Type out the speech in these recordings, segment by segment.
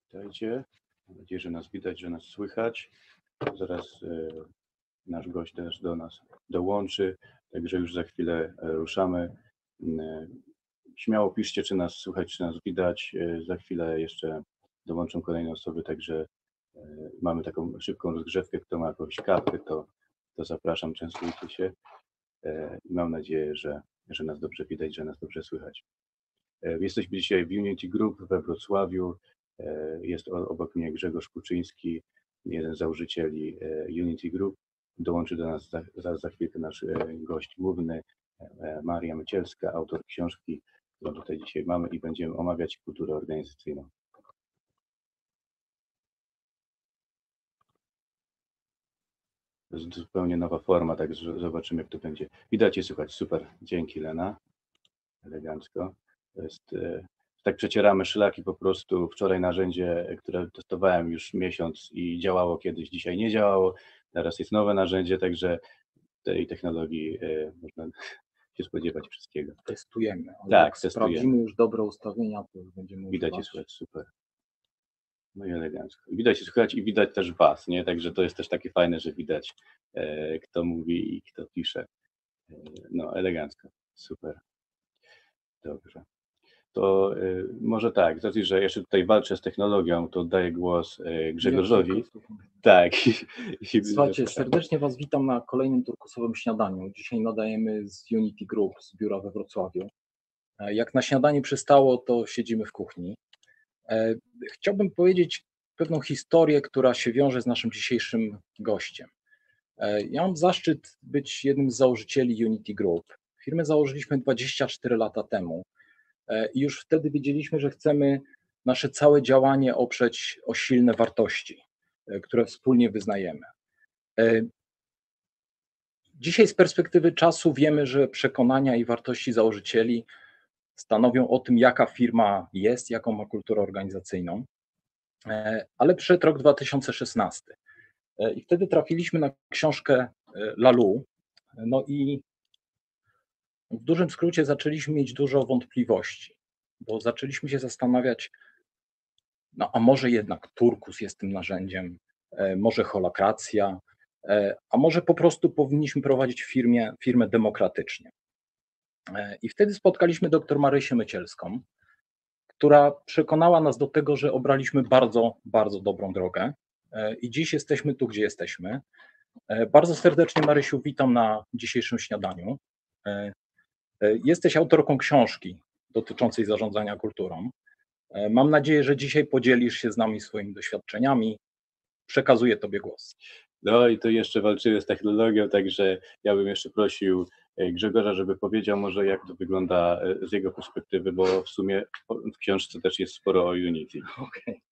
Witajcie. Mam nadzieję, że nas widać, że nas słychać. Zaraz nasz gość też do nas dołączy, także już za chwilę ruszamy. Śmiało piszcie, czy nas słychać, czy nas widać. Za chwilę jeszcze dołączą kolejne osoby, także mamy taką szybką rozgrzewkę. Kto ma jakąś kawkę, to zapraszam, częstujcie się. I mam nadzieję, że nas dobrze widać, że nas dobrze słychać. Jesteśmy dzisiaj w Unity Group we Wrocławiu. Jest obok mnie Grzegorz Kuczyński, jeden z założycieli Unity Group. Dołączy do nas za chwilkę nasz gość główny, Maria Mycielska, autor książki, którą tutaj dzisiaj mamy i będziemy omawiać kulturę organizacyjną. To jest zupełnie nowa forma, także zobaczymy, jak to będzie. Widać i słychać. Super. Dzięki, Lena. Elegancko. To jest, tak przecieramy szlaki po prostu. Wczoraj narzędzie, które testowałem już miesiąc i działało kiedyś, dzisiaj nie działało. Teraz jest nowe narzędzie, także tej technologii można się spodziewać wszystkiego. Testujemy. Ale Tak, jak testujemy. sprawdzimy już dobre ustawienia, to już będziemy Widać i używać. słychać, super. No i elegancko. Widać i słychać i widać też was, nie? Także to jest też takie fajne, że widać kto mówi i kto pisze. No elegancko, super. Dobrze. To może tak, z racji, że jeszcze tutaj walczę z technologią, to oddaję głos Grzegorzowi. Tak. Słuchajcie, serdecznie Was witam na kolejnym turkusowym śniadaniu. Dzisiaj nadajemy z Unity Group z biura we Wrocławiu. Jak na śniadanie przystało, to siedzimy w kuchni. Chciałbym powiedzieć pewną historię, która się wiąże z naszym dzisiejszym gościem. Ja mam zaszczyt być jednym z założycieli Unity Group. Firmę założyliśmy 24 lata temu i już wtedy wiedzieliśmy, że chcemy nasze całe działanie oprzeć o silne wartości, które wspólnie wyznajemy. Dzisiaj z perspektywy czasu wiemy, że przekonania i wartości założycieli stanowią o tym, jaka firma jest, jaką ma kulturę organizacyjną, ale przyszedł rok 2016 i wtedy trafiliśmy na książkę Laloux, no i w dużym skrócie zaczęliśmy mieć dużo wątpliwości, bo zaczęliśmy się zastanawiać, no a może jednak turkus jest tym narzędziem, może holokracja, a może po prostu powinniśmy prowadzić firmę demokratycznie. I wtedy spotkaliśmy dr Marysię Mycielską, która przekonała nas do tego, że obraliśmy bardzo, bardzo dobrą drogę i dziś jesteśmy tu, gdzie jesteśmy. Bardzo serdecznie, Marysiu, witam na dzisiejszym śniadaniu. Jesteś autorką książki dotyczącej zarządzania kulturą. Mam nadzieję, że dzisiaj podzielisz się z nami swoimi doświadczeniami. Przekazuję Tobie głos. No i to jeszcze walczymy z technologią, także ja bym jeszcze prosił Grzegorza, żeby powiedział może, jak to wygląda z jego perspektywy, bo w sumie w książce też jest sporo o Unity. Okay.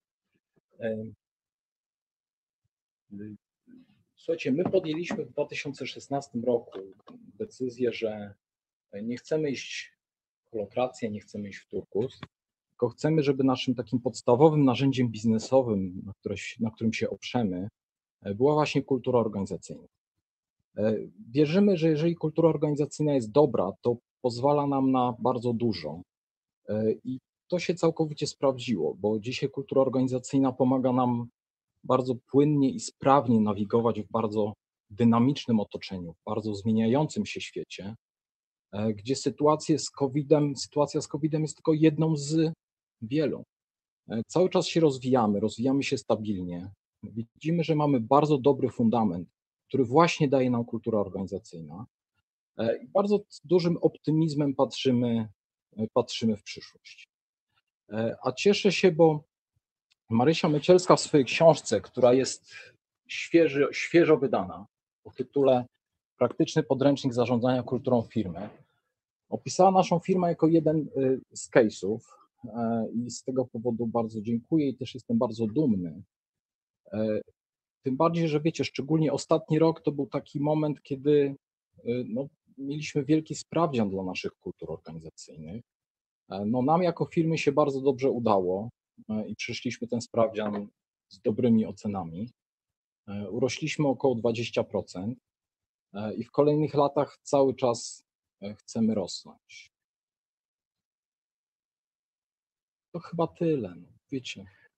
Słuchajcie, my podjęliśmy w 2016 roku decyzję, że nie chcemy iść w holokrację, nie chcemy iść w turkus, tylko chcemy, żeby naszym takim podstawowym narzędziem biznesowym, na którym się oprzemy, była właśnie kultura organizacyjna. Wierzymy, że jeżeli kultura organizacyjna jest dobra, to pozwala nam na bardzo dużo i to się całkowicie sprawdziło, bo dzisiaj kultura organizacyjna pomaga nam bardzo płynnie i sprawnie nawigować w bardzo dynamicznym otoczeniu, w bardzo zmieniającym się świecie, gdzie sytuacja z COVID-em jest tylko jedną z wielu. Cały czas się rozwijamy się stabilnie. Widzimy, że mamy bardzo dobry fundament, który właśnie daje nam kultura organizacyjna. I bardzo z dużym optymizmem patrzymy w przyszłość. A cieszę się, bo Marysia Mycielska w swojej książce, która jest świeżo wydana, o tytule Praktyczny podręcznik zarządzania kulturą firmy, opisała naszą firmę jako jeden z case'ów i z tego powodu bardzo dziękuję i też jestem bardzo dumny. Tym bardziej, że wiecie, szczególnie ostatni rok to był taki moment, kiedy no, mieliśmy wielki sprawdzian dla naszych kultur organizacyjnych. No, nam jako firmy się bardzo dobrze udało i przeszliśmy ten sprawdzian z dobrymi ocenami. Urośliśmy około 20% i w kolejnych latach cały czas chcemy rosnąć. To chyba tyle, no, wiecie.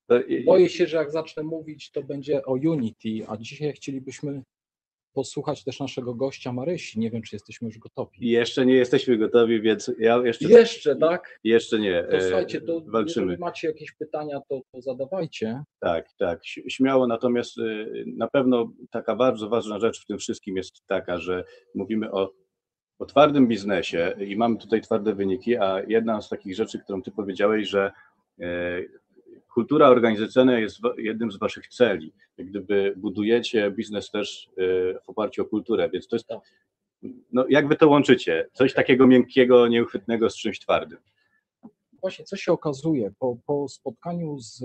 Boję się, że jak zacznę mówić, to będzie o Unity, a dzisiaj chcielibyśmy posłuchać też naszego gościa Marysi. Nie wiem, czy jesteśmy już gotowi. Jeszcze nie jesteśmy gotowi, więc ja Jeszcze, tak? Jeszcze nie. To słuchajcie, Walczymy. jeżeli macie jakieś pytania, to zadawajcie. Tak, śmiało, natomiast na pewno taka bardzo ważna rzecz w tym wszystkim jest taka, że mówimy o twardym biznesie i mamy tutaj twarde wyniki, a jedna z takich rzeczy, którą ty powiedziałeś, że kultura organizacyjna jest jednym z waszych celi. Jak gdyby budujecie biznes też w oparciu o kulturę, więc to jest, no jak wy to łączycie? Coś takiego miękkiego, nieuchwytnego z czymś twardym. Właśnie, co się okazuje, po spotkaniu z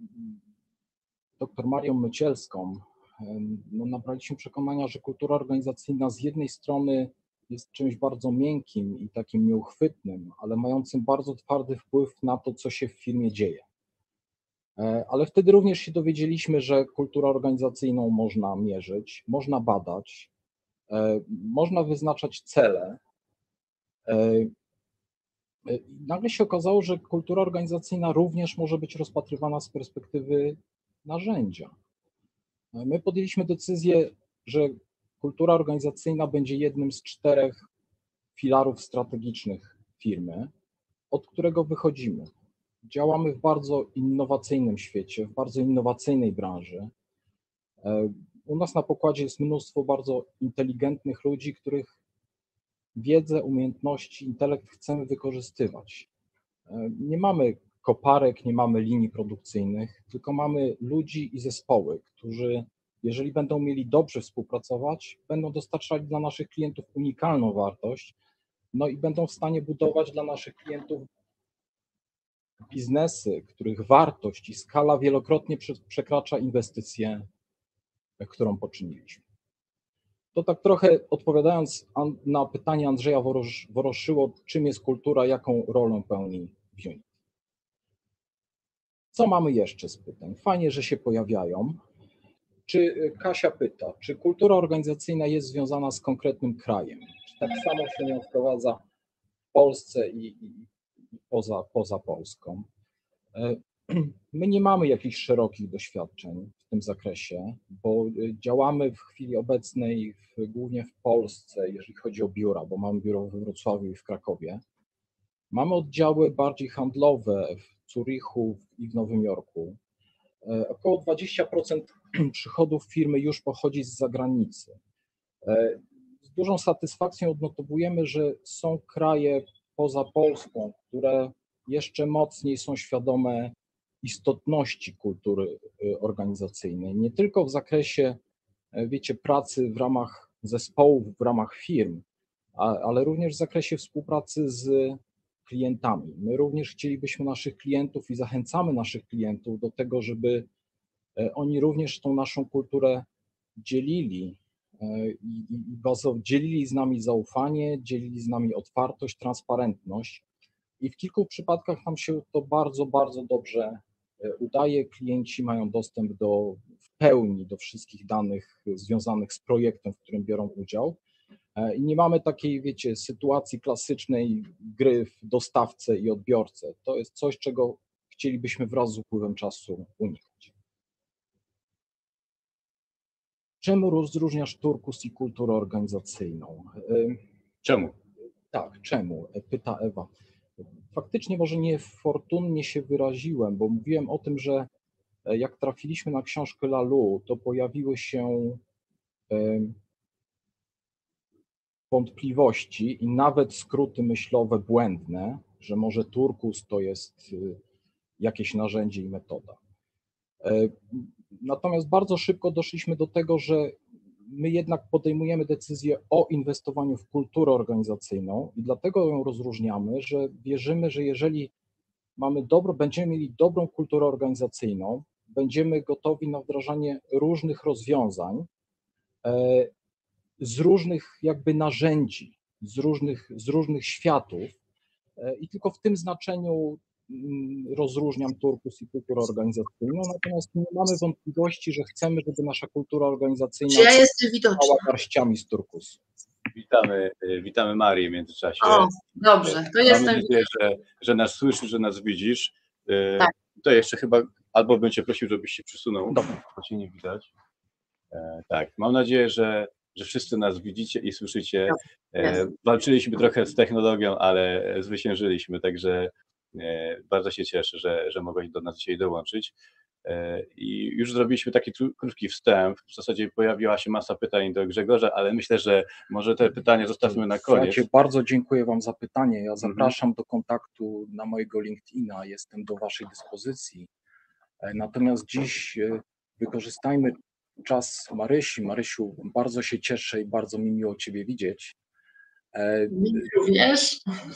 dr Marią Mycielską, no, nabraliśmy przekonania, że kultura organizacyjna z jednej strony jest czymś bardzo miękkim i takim nieuchwytnym, ale mającym bardzo twardy wpływ na to, co się w firmie dzieje. Ale wtedy również się dowiedzieliśmy, że kulturę organizacyjną można mierzyć, można badać, można wyznaczać cele. Nagle się okazało, że kultura organizacyjna również może być rozpatrywana z perspektywy narzędzia. My podjęliśmy decyzję, że kultura organizacyjna będzie jednym z 4 filarów strategicznych firmy, od którego wychodzimy. Działamy w bardzo innowacyjnym świecie, w bardzo innowacyjnej branży. U nas na pokładzie jest mnóstwo bardzo inteligentnych ludzi, których wiedzę, umiejętności, intelekt chcemy wykorzystywać. Nie mamy koparek, nie mamy linii produkcyjnych, tylko mamy ludzi i zespoły, którzy, jeżeli będą mieli dobrze współpracować, będą dostarczali dla naszych klientów unikalną wartość, no i będą w stanie budować dla naszych klientów biznesy, których wartość i skala wielokrotnie przekracza inwestycję, którą poczyniliśmy. To tak trochę odpowiadając na pytanie Andrzeja Woroszyło, czym jest kultura, jaką rolę pełni w Unity. Co mamy jeszcze z pytań? Fajnie, że się pojawiają. Kasia pyta, czy kultura organizacyjna jest związana z konkretnym krajem? Czy tak samo się ją wprowadza w Polsce i poza Polską? My nie mamy jakichś szerokich doświadczeń w tym zakresie, bo działamy w chwili obecnej głównie w Polsce, jeżeli chodzi o biura, bo mamy biuro we Wrocławiu i w Krakowie. Mamy oddziały bardziej handlowe w Zurichu i w Nowym Jorku. Około 20% przychodów firmy już pochodzi z zagranicy. Z dużą satysfakcją odnotowujemy, że są kraje poza Polską, które jeszcze mocniej są świadome istotności kultury organizacyjnej, nie tylko w zakresie, wiecie, pracy w ramach zespołów, w ramach firm, ale również w zakresie współpracy z klientami. My również chcielibyśmy naszych klientów i zachęcamy naszych klientów do tego, żeby oni również tą naszą kulturę dzielili i dzielili z nami zaufanie, dzielili z nami otwartość, transparentność. I w kilku przypadkach nam się to bardzo, bardzo dobrze udaje. Klienci mają dostęp w pełni do wszystkich danych związanych z projektem, w którym biorą udział. I nie mamy takiej, wiecie, sytuacji klasycznej gry w dostawcę i odbiorcę. To jest coś, czego chcielibyśmy wraz z upływem czasu unikać. Czemu rozróżniasz turkus i kulturę organizacyjną? Czemu? Tak, czemu? Pyta Ewa. Faktycznie może niefortunnie się wyraziłem, bo mówiłem o tym, że jak trafiliśmy na książkę Laloux, to pojawiły się wątpliwości i nawet skróty myślowe błędne, że może turkus to jest jakieś narzędzie i metoda. Natomiast bardzo szybko doszliśmy do tego, że my jednak podejmujemy decyzję o inwestowaniu w kulturę organizacyjną i dlatego ją rozróżniamy, że wierzymy, że jeżeli będziemy mieli dobrą kulturę organizacyjną, będziemy gotowi na wdrażanie różnych rozwiązań z różnych jakby narzędzi, z różnych światów i tylko w tym znaczeniu rozróżniam turkus i kulturę organizacyjną, natomiast nie mamy wątpliwości, że chcemy, żeby nasza kultura organizacyjna Czy ja jestem widoczna? była garściami z turkusu. Witamy Marię w międzyczasie. O, dobrze, to jestem. Mam nadzieję, że nas słyszysz, że nas widzisz. Tak. To jeszcze chyba albo bym Cię prosił, żebyś się przysunął, Dobra. bo Cię nie widać. Tak, mam nadzieję, że wszyscy nas widzicie i słyszycie. Walczyliśmy trochę z technologią, ale zwyciężyliśmy, także bardzo się cieszę, że mogłeś do nas dzisiaj dołączyć. I już zrobiliśmy taki krótki wstęp. W zasadzie pojawiła się masa pytań do Grzegorza, ale myślę, że może te pytania zostawmy na koniec. Ja bardzo dziękuję Wam za pytanie. Ja zapraszam do kontaktu na mojego LinkedIna. Jestem do Waszej dyspozycji. Natomiast dziś wykorzystajmy czas Marysi. Marysiu, bardzo się cieszę i bardzo mi miło Ciebie widzieć. Również.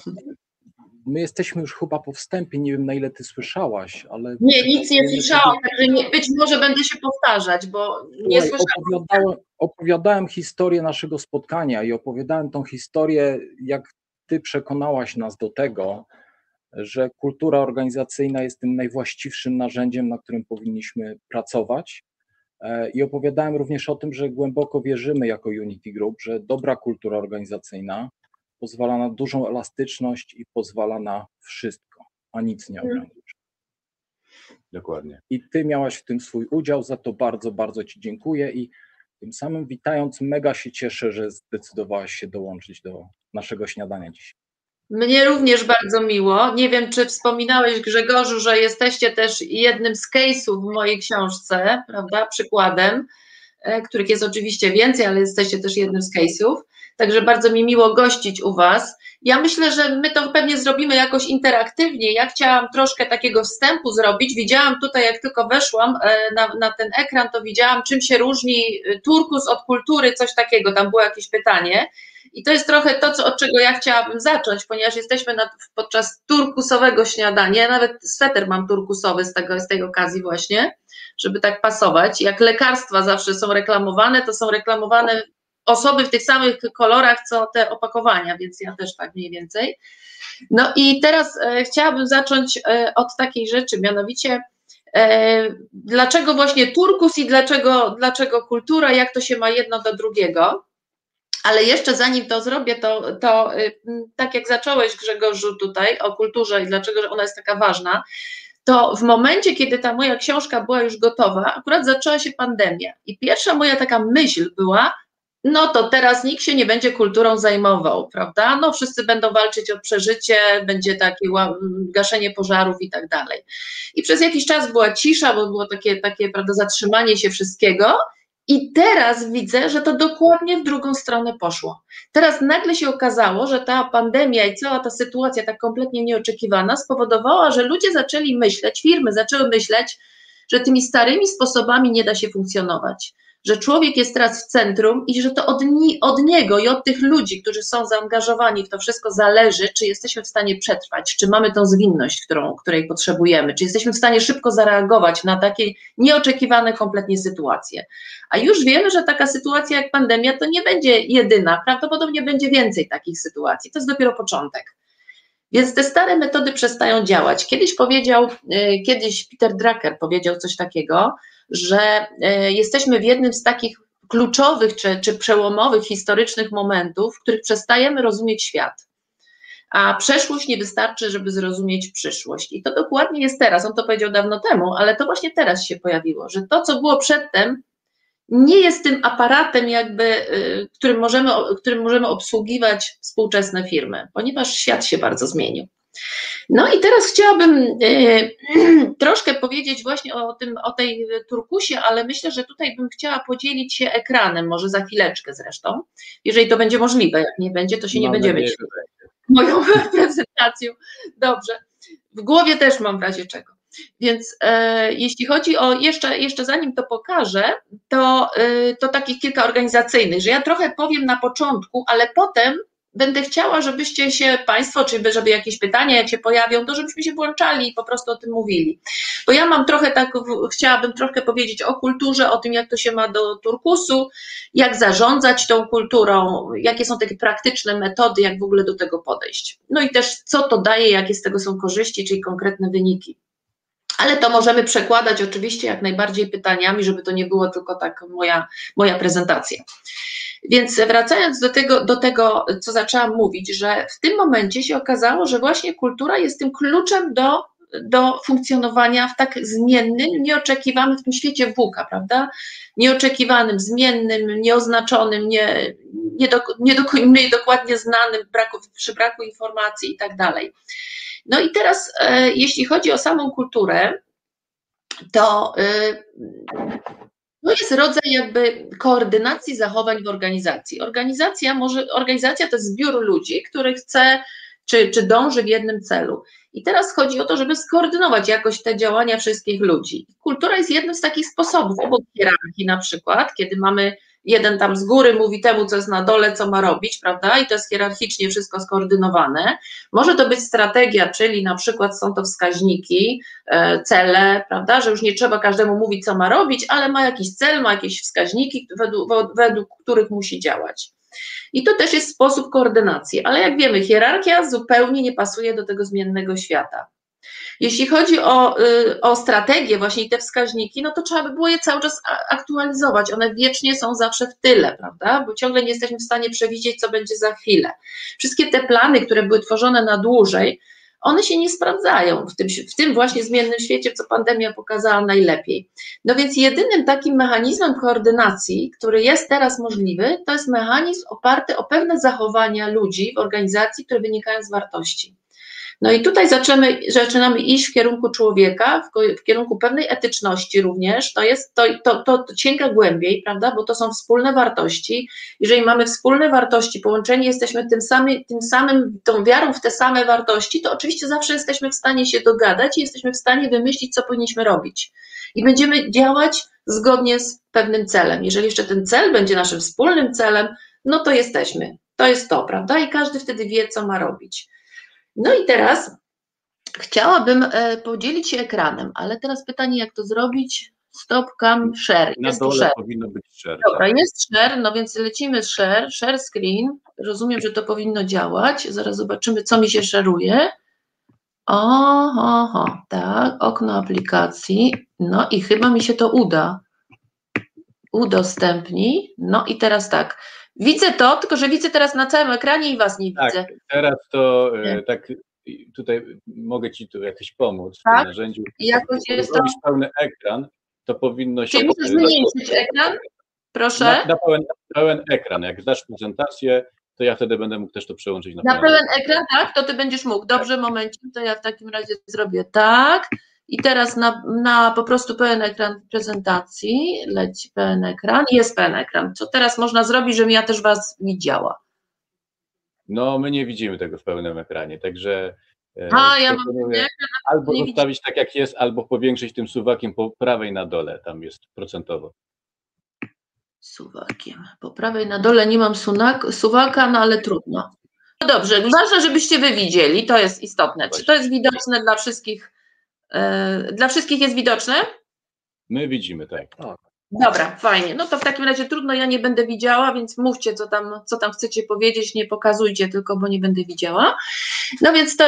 My jesteśmy już chyba po wstępie, nie wiem na ile Ty słyszałaś, ale... Nie, nic nie słyszałam, także być może będę się powtarzać, bo nie słyszałam. Opowiadałem historię naszego spotkania i opowiadałem tą historię, jak Ty przekonałaś nas do tego, że kultura organizacyjna jest tym najwłaściwszym narzędziem, na którym powinniśmy pracować. I opowiadałem również o tym, że głęboko wierzymy jako Unity Group, że dobra kultura organizacyjna pozwala na dużą elastyczność i pozwala na wszystko, a nic nie ogranicza. Dokładnie. I Ty miałaś w tym swój udział, za to bardzo, bardzo Ci dziękuję i tym samym witając, mega się cieszę, że zdecydowałaś się dołączyć do naszego śniadania dzisiaj. Mnie również bardzo miło. Nie wiem, czy wspominałeś, Grzegorzu, że jesteście też jednym z case'ów w mojej książce, prawda, przykładem, których jest oczywiście więcej, ale jesteście też jednym z case'ów. Także bardzo mi miło gościć u Was. Ja myślę, że my to pewnie zrobimy jakoś interaktywnie. Ja chciałam troszkę takiego wstępu zrobić. Widziałam tutaj, jak tylko weszłam na ten ekran, to widziałam, czym się różni turkus od kultury, coś takiego. Tam było jakieś pytanie. I to jest trochę to, od czego ja chciałabym zacząć, ponieważ jesteśmy podczas turkusowego śniadania. Ja nawet sweter mam turkusowy z tej okazji właśnie, żeby tak pasować. Jak lekarstwa zawsze są reklamowane, to są reklamowane osoby w tych samych kolorach, co te opakowania, więc ja też tak mniej więcej. No i teraz chciałabym zacząć od takiej rzeczy, mianowicie dlaczego właśnie turkus i dlaczego kultura, jak to się ma jedno do drugiego. Ale jeszcze zanim to zrobię, to tak jak zacząłeś, Grzegorzu, tutaj o kulturze i dlaczego ona jest taka ważna, to w momencie, kiedy ta moja książka była już gotowa, akurat zaczęła się pandemia i pierwsza moja taka myśl była, no to teraz nikt się nie będzie kulturą zajmował, prawda? No wszyscy będą walczyć o przeżycie, będzie takie gaszenie pożarów i tak dalej. I przez jakiś czas była cisza, bo było takie prawda, zatrzymanie się wszystkiego. I teraz widzę, że to dokładnie w drugą stronę poszło. Teraz nagle się okazało, że ta pandemia i cała ta sytuacja tak kompletnie nieoczekiwana spowodowała, że ludzie zaczęli myśleć, firmy zaczęły myśleć, że tymi starymi sposobami nie da się funkcjonować, że człowiek jest teraz w centrum i że to od niego i od tych ludzi, którzy są zaangażowani w to wszystko zależy, czy jesteśmy w stanie przetrwać, czy mamy tą zwinność, której potrzebujemy, czy jesteśmy w stanie szybko zareagować na takie nieoczekiwane kompletnie sytuacje. A już wiemy, że taka sytuacja jak pandemia to nie będzie jedyna, prawdopodobnie będzie więcej takich sytuacji, to jest dopiero początek. Więc te stare metody przestają działać. Kiedyś Peter Drucker powiedział coś takiego, że jesteśmy w jednym z takich kluczowych czy przełomowych historycznych momentów, w których przestajemy rozumieć świat. A przeszłość nie wystarczy, żeby zrozumieć przyszłość. I to dokładnie jest teraz. On to powiedział dawno temu, ale to właśnie teraz się pojawiło, że to, co było przedtem, nie jest tym aparatem jakby, którym możemy obsługiwać współczesne firmy, ponieważ świat się bardzo zmienił. No i teraz chciałabym troszkę powiedzieć właśnie o tej turkusie, ale myślę, że tutaj bym chciała podzielić się ekranem, może za chwileczkę zresztą, jeżeli to będzie możliwe, jak nie będzie, to się nie będziemy moją prezentacją. Dobrze, w głowie też mam w razie czego. Więc jeśli chodzi o, jeszcze zanim to pokażę, to takich kilka organizacyjnych, że ja trochę powiem na początku, ale potem będę chciała, żebyście się Państwo, czy żeby jakieś pytania, jak się pojawią, to żebyśmy się włączali i po prostu o tym mówili. Bo ja mam trochę chciałabym trochę powiedzieć o kulturze, o tym, jak to się ma do turkusu, jak zarządzać tą kulturą, jakie są takie praktyczne metody, jak w ogóle do tego podejść. No i też co to daje, jakie z tego są korzyści, czyli konkretne wyniki. Ale to możemy przekładać oczywiście jak najbardziej pytaniami, żeby to nie było tylko tak moja prezentacja. Więc wracając do tego, co zaczęłam mówić, że w tym momencie się okazało, że właśnie kultura jest tym kluczem do do funkcjonowania w tak zmiennym, nieoczekiwanym w tym świecie VUCA, prawda? Nieoczekiwanym, zmiennym, nieoznaczonym, mniej dokładnie znanym, przy braku informacji i tak dalej. No i teraz, jeśli chodzi o samą kulturę, to jest rodzaj jakby koordynacji zachowań w organizacji. Organizacja to jest zbiór ludzi, który chce czy dąży w jednym celu. I teraz chodzi o to, żeby skoordynować jakoś te działania wszystkich ludzi. Kultura jest jednym z takich sposobów, obok hierarchii na przykład, kiedy mamy jeden tam z góry mówi temu, co jest na dole, co ma robić, prawda? I to jest hierarchicznie wszystko skoordynowane. Może to być strategia, czyli na przykład są to wskaźniki, cele, prawda? Że już nie trzeba każdemu mówić, co ma robić, ale ma jakiś cel, ma jakieś wskaźniki, według których musi działać. I to też jest sposób koordynacji, ale jak wiemy, hierarchia zupełnie nie pasuje do tego zmiennego świata. Jeśli chodzi o strategię, właśnie te wskaźniki, no to trzeba by było je cały czas aktualizować. One wiecznie są zawsze w tyle, prawda? Bo ciągle nie jesteśmy w stanie przewidzieć, co będzie za chwilę. Wszystkie te plany, które były tworzone na dłużej, one się nie sprawdzają w tym właśnie zmiennym świecie, co pandemia pokazała najlepiej. No więc jedynym takim mechanizmem koordynacji, który jest teraz możliwy, to jest mechanizm oparty o pewne zachowania ludzi w organizacji, które wynikają z wartości. No i tutaj zaczynamy iść w kierunku człowieka, w kierunku pewnej etyczności również, to sięga głębiej, prawda, bo to są wspólne wartości. Jeżeli mamy wspólne wartości, połączeni jesteśmy tą wiarą w te same wartości, to oczywiście zawsze jesteśmy w stanie się dogadać i jesteśmy w stanie wymyślić, co powinniśmy robić. I będziemy działać zgodnie z pewnym celem. Jeżeli jeszcze ten cel będzie naszym wspólnym celem, no to jesteśmy. To jest to, prawda, i każdy wtedy wie, co ma robić. No i teraz chciałabym podzielić się ekranem, ale teraz pytanie, jak to zrobić? Stop cam share. Na jest dole share. powinno być share. Dobra, jest share, no więc lecimy z share screen. Rozumiem, że to powinno działać. Zaraz zobaczymy, co mi się szeruje. Oho, tak, okno aplikacji. No i chyba mi się to uda. Udostępnij. No i teraz tak. Widzę to, tylko że widzę teraz na całym ekranie i was nie widzę. Tak, teraz to tak tutaj mogę ci tu jakoś pomóc w tym narzędziu. Jakoś jest to... robisz pełny ekran, to powinno się... Czyli muszę zmniejszyć ekran? Proszę. Na pełen ekran. Jak zdasz prezentację, to ja wtedy będę mógł też to przełączyć na pełen ekran, tak? To ty będziesz mógł. Dobrze, momencik, to ja w takim razie zrobię tak. I teraz na po prostu pełen ekran prezentacji, leci pełen ekran, jest pełen ekran. Co teraz można zrobić, żebym ja też was widziała? No, my nie widzimy tego w pełnym ekranie, także ja mam albo zostawić tak, jak jest, albo powiększyć tym suwakiem po prawej na dole, tam jest procentowo. Suwakiem. Po prawej na dole nie mam suwaka, no ale trudno. No dobrze, ważne, żebyście wy widzieli, to jest istotne. Czy to jest widoczne dla wszystkich? Dla wszystkich jest widoczne? My widzimy, tak. Dobra, fajnie. No to w takim razie trudno, ja nie będę widziała, więc mówcie, co tam chcecie powiedzieć, nie pokazujcie tylko, bo nie będę widziała. No więc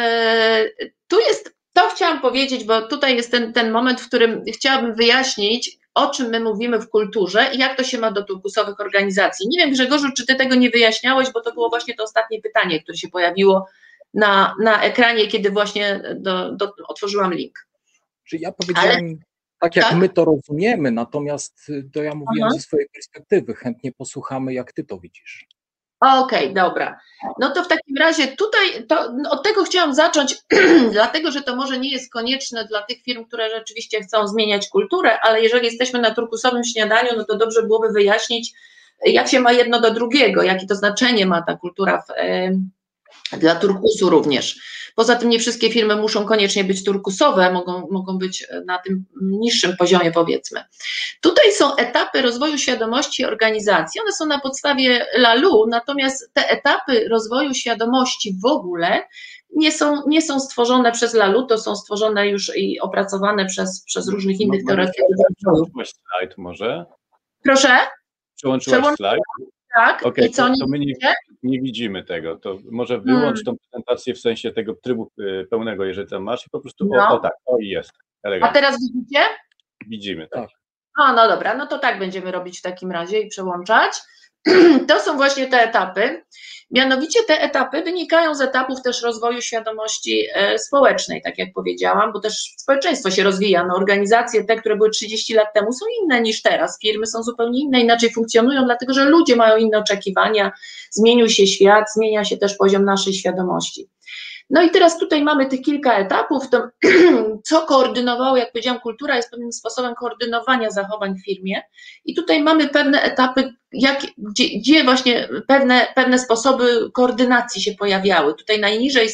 to chciałam powiedzieć, bo tutaj jest ten moment, w którym chciałabym wyjaśnić, o czym my mówimy w kulturze i jak to się ma do turkusowych organizacji. Nie wiem, Grzegorzu, czy ty tego nie wyjaśniałeś, bo to było właśnie to ostatnie pytanie, które się pojawiło na ekranie, kiedy właśnie otworzyłam link. Czy ja powiedziałem tak, jak my to rozumiemy, natomiast to ja mówiłem ze swojej perspektywy. Chętnie posłuchamy, jak ty to widzisz. Okej, dobra. No to w takim razie tutaj od tego chciałam zacząć, dlatego że to może nie jest konieczne dla tych firm, które rzeczywiście chcą zmieniać kulturę, ale jeżeli jesteśmy na turkusowym śniadaniu, no to dobrze byłoby wyjaśnić, jak się ma jedno do drugiego, jakie to znaczenie ma ta kultura dla turkusu również. Poza tym nie wszystkie firmy muszą koniecznie być turkusowe, mogą być na tym niższym poziomie, powiedzmy. Tutaj są etapy rozwoju świadomości organizacji, one są na podstawie LALU, natomiast te etapy rozwoju świadomości w ogóle nie są stworzone przez LALU, to są stworzone już i opracowane przez różnych innych teoretyków. Przełączyłaś slajd może? Proszę? Przełączyłaś slajd? Tak, okay, i co, to my nie widzimy tego, to może wyłącz tą prezentację w sensie tego trybu pełnego, jeżeli tam masz i po prostu, tak, i jest. Elegancko. A teraz widzicie? Widzimy, tak. No dobra, no to tak będziemy robić w takim razie i przełączać. to są właśnie te etapy. Mianowicie te etapy wynikają z etapów też rozwoju świadomości społecznej, tak jak powiedziałam, bo też społeczeństwo się rozwija. No, organizacje te, które były 30 lat temu, są inne niż teraz. Firmy są zupełnie inne, inaczej funkcjonują, dlatego że ludzie mają inne oczekiwania, zmienił się świat, zmienia się też poziom naszej świadomości. No i teraz tutaj mamy tych kilka etapów, to co koordynowało, jak powiedziałam, kultura jest pewnym sposobem koordynowania zachowań w firmie i tutaj mamy pewne etapy, gdzie właśnie pewne sposoby koordynacji się pojawiały. Tutaj najniżej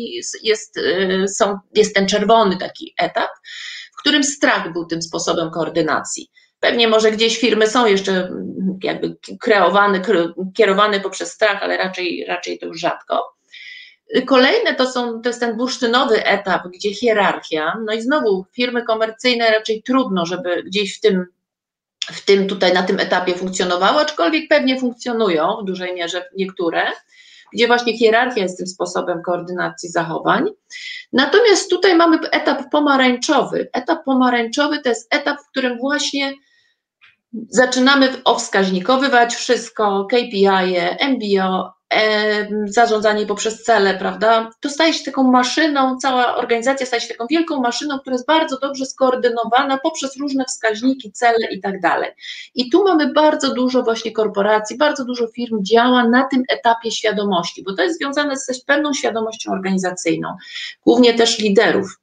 jest ten czerwony taki etap, w którym strach był tym sposobem koordynacji. Pewnie może gdzieś firmy są jeszcze jakby kierowane poprzez strach, ale raczej to już rzadko. Kolejne to jest ten bursztynowy etap, gdzie hierarchia, no i znowu firmy komercyjne raczej trudno, żeby gdzieś tutaj na tym etapie funkcjonowały, aczkolwiek pewnie funkcjonują w dużej mierze niektóre, gdzie właśnie hierarchia jest tym sposobem koordynacji zachowań. Natomiast tutaj mamy etap pomarańczowy. Etap pomarańczowy to jest etap, w którym właśnie zaczynamy wskaźnikowywać wszystko, KPI, MBO, zarządzanie poprzez cele, prawda? To staje się taką maszyną, cała organizacja staje się taką wielką maszyną, która jest bardzo dobrze skoordynowana poprzez różne wskaźniki, cele i tak dalej. I tu mamy bardzo dużo właśnie korporacji, bardzo dużo firm działa na tym etapie świadomości, bo to jest związane z pewną świadomością organizacyjną, głównie też liderów.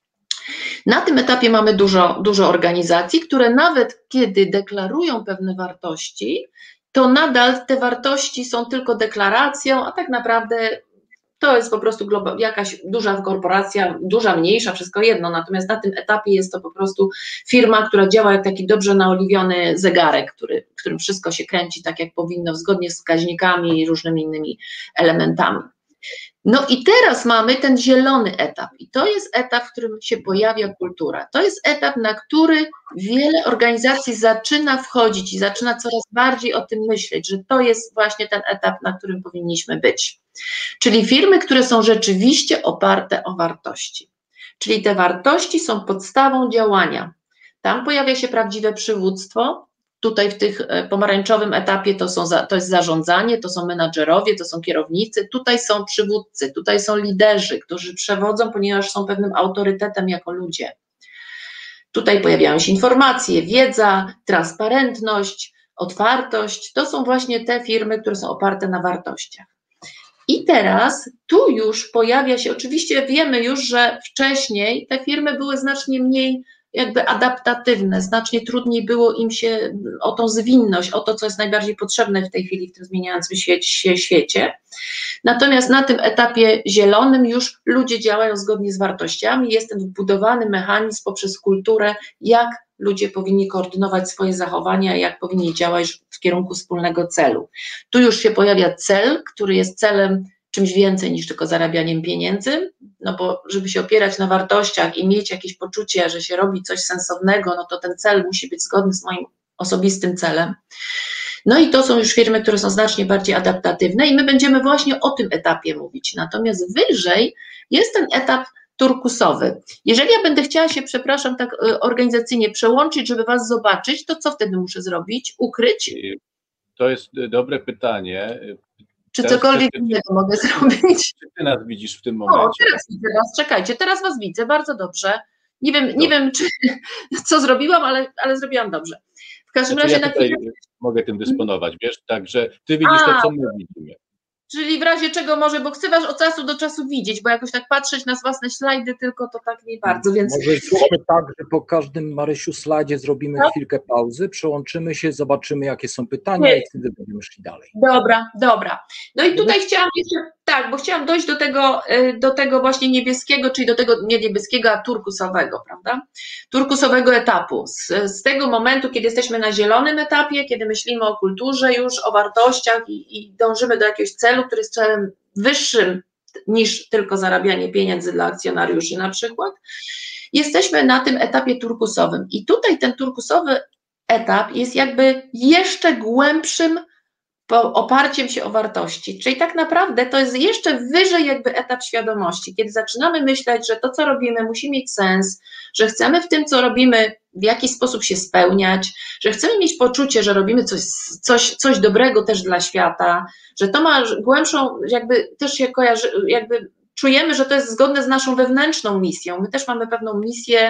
Na tym etapie mamy dużo organizacji, które nawet kiedy deklarują pewne wartości, to nadal te wartości są tylko deklaracją, a tak naprawdę to jest po prostu jakaś duża korporacja, duża, mniejsza, wszystko jedno, natomiast na tym etapie jest to po prostu firma, która działa jak taki dobrze naoliwiony zegarek, w którym wszystko się kręci tak jak powinno, zgodnie z wskaźnikami i różnymi innymi elementami. No i teraz mamy ten zielony etap i to jest etap, w którym się pojawia kultura. To jest etap, na który wiele organizacji zaczyna wchodzić i zaczyna coraz bardziej o tym myśleć, że to jest właśnie ten etap, na którym powinniśmy być. Czyli firmy, które są rzeczywiście oparte o wartości. Czyli te wartości są podstawą działania. Tam pojawia się prawdziwe przywództwo. Tutaj w tych pomarańczowym etapie to jest zarządzanie, to są menadżerowie, to są kierownicy, tutaj są przywódcy, tutaj są liderzy, którzy przewodzą, ponieważ są pewnym autorytetem jako ludzie. Tutaj pojawiają się informacje, wiedza, transparentność, otwartość, to są właśnie te firmy, które są oparte na wartościach. I teraz tu już pojawia się, oczywiście wiemy już, że wcześniej te firmy były znacznie mniej jakby adaptatywne, znacznie trudniej było im się o tą zwinność, o to, co jest najbardziej potrzebne w tej chwili w tym zmieniającym się świecie. Natomiast na tym etapie zielonym już ludzie działają zgodnie z wartościami, jest ten wbudowany mechanizm poprzez kulturę, jak ludzie powinni koordynować swoje zachowania, jak powinni działać w kierunku wspólnego celu. Tu już się pojawia cel, który jest celem czymś więcej niż tylko zarabianiem pieniędzy, no bo żeby się opierać na wartościach i mieć jakieś poczucie, że się robi coś sensownego, no to ten cel musi być zgodny z moim osobistym celem. No i to są już firmy, które są znacznie bardziej adaptatywne i my będziemy właśnie o tym etapie mówić. Natomiast wyżej jest ten etap turkusowy. Jeżeli ja będę chciała się, przepraszam, tak organizacyjnie przełączyć, żeby was zobaczyć, to co wtedy muszę zrobić? Ukryć? To jest dobre pytanie. Czy cokolwiek innego mogę zrobić? Czy ty nas widzisz w tym momencie? O, teraz widzę was, czekajcie, teraz was widzę, bardzo dobrze. Nie wiem co zrobiłam, ale zrobiłam dobrze. W każdym razie ja tutaj mogę tym dysponować, wiesz, także ty widzisz to, co my widzimy. Czyli w razie czego może, bo chcę was od czasu do czasu widzieć, bo jakoś tak patrzeć na własne slajdy tylko to tak nie bardzo, więc... Może zróbmy tak, że po każdym, Marysiu, slajdzie zrobimy chwilkę pauzy, przełączymy się, zobaczymy jakie są pytania i wtedy będziemy szli dalej. Dobra. No i tutaj chciałam jeszcze, bo chciałam dojść do tego właśnie niebieskiego, czyli do tego nie niebieskiego, a turkusowego, prawda? Turkusowego etapu. Z tego momentu, kiedy jesteśmy na zielonym etapie, kiedy myślimy o kulturze już, o wartościach i dążymy do jakiegoś celu, który jest celem wyższym niż tylko zarabianie pieniędzy dla akcjonariuszy na przykład, jesteśmy na tym etapie turkusowym. I tutaj ten turkusowy etap jest jakby jeszcze głębszym oparciem się o wartości, czyli tak naprawdę to jest jeszcze wyżej jakby etap świadomości, kiedy zaczynamy myśleć, że to, co robimy, musi mieć sens, że chcemy w tym, co robimy, w jaki sposób się spełniać, że chcemy mieć poczucie, że robimy coś dobrego też dla świata, że to ma głębszą, jakby też się kojarzy, jakby czujemy, że to jest zgodne z naszą wewnętrzną misją. My też mamy pewną misję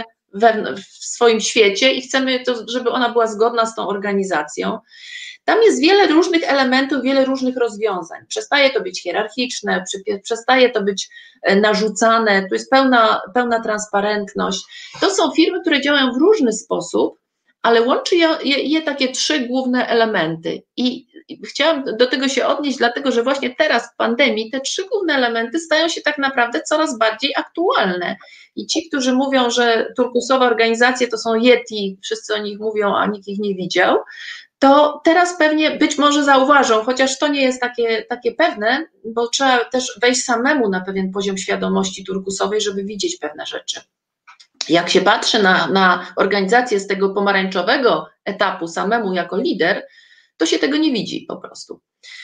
w swoim świecie i chcemy, żeby ona była zgodna z tą organizacją. Tam jest wiele różnych elementów, wiele różnych rozwiązań. Przestaje to być hierarchiczne, przestaje to być narzucane, tu jest pełna transparentność. To są firmy, które działają w różny sposób, ale łączy je takie 3 główne elementy. I chciałam do tego się odnieść, dlatego że właśnie teraz w pandemii te 3 główne elementy stają się tak naprawdę coraz bardziej aktualne. I ci, którzy mówią, że turkusowe organizacje to są Yeti, wszyscy o nich mówią, a nikt ich nie widział, to teraz pewnie być może zauważą, chociaż to nie jest takie pewne, bo trzeba też wejść samemu na pewien poziom świadomości turkusowej, żeby widzieć pewne rzeczy. Jak się patrzy na organizację z tego pomarańczowego etapu samemu jako lider, to się tego nie widzi po prostu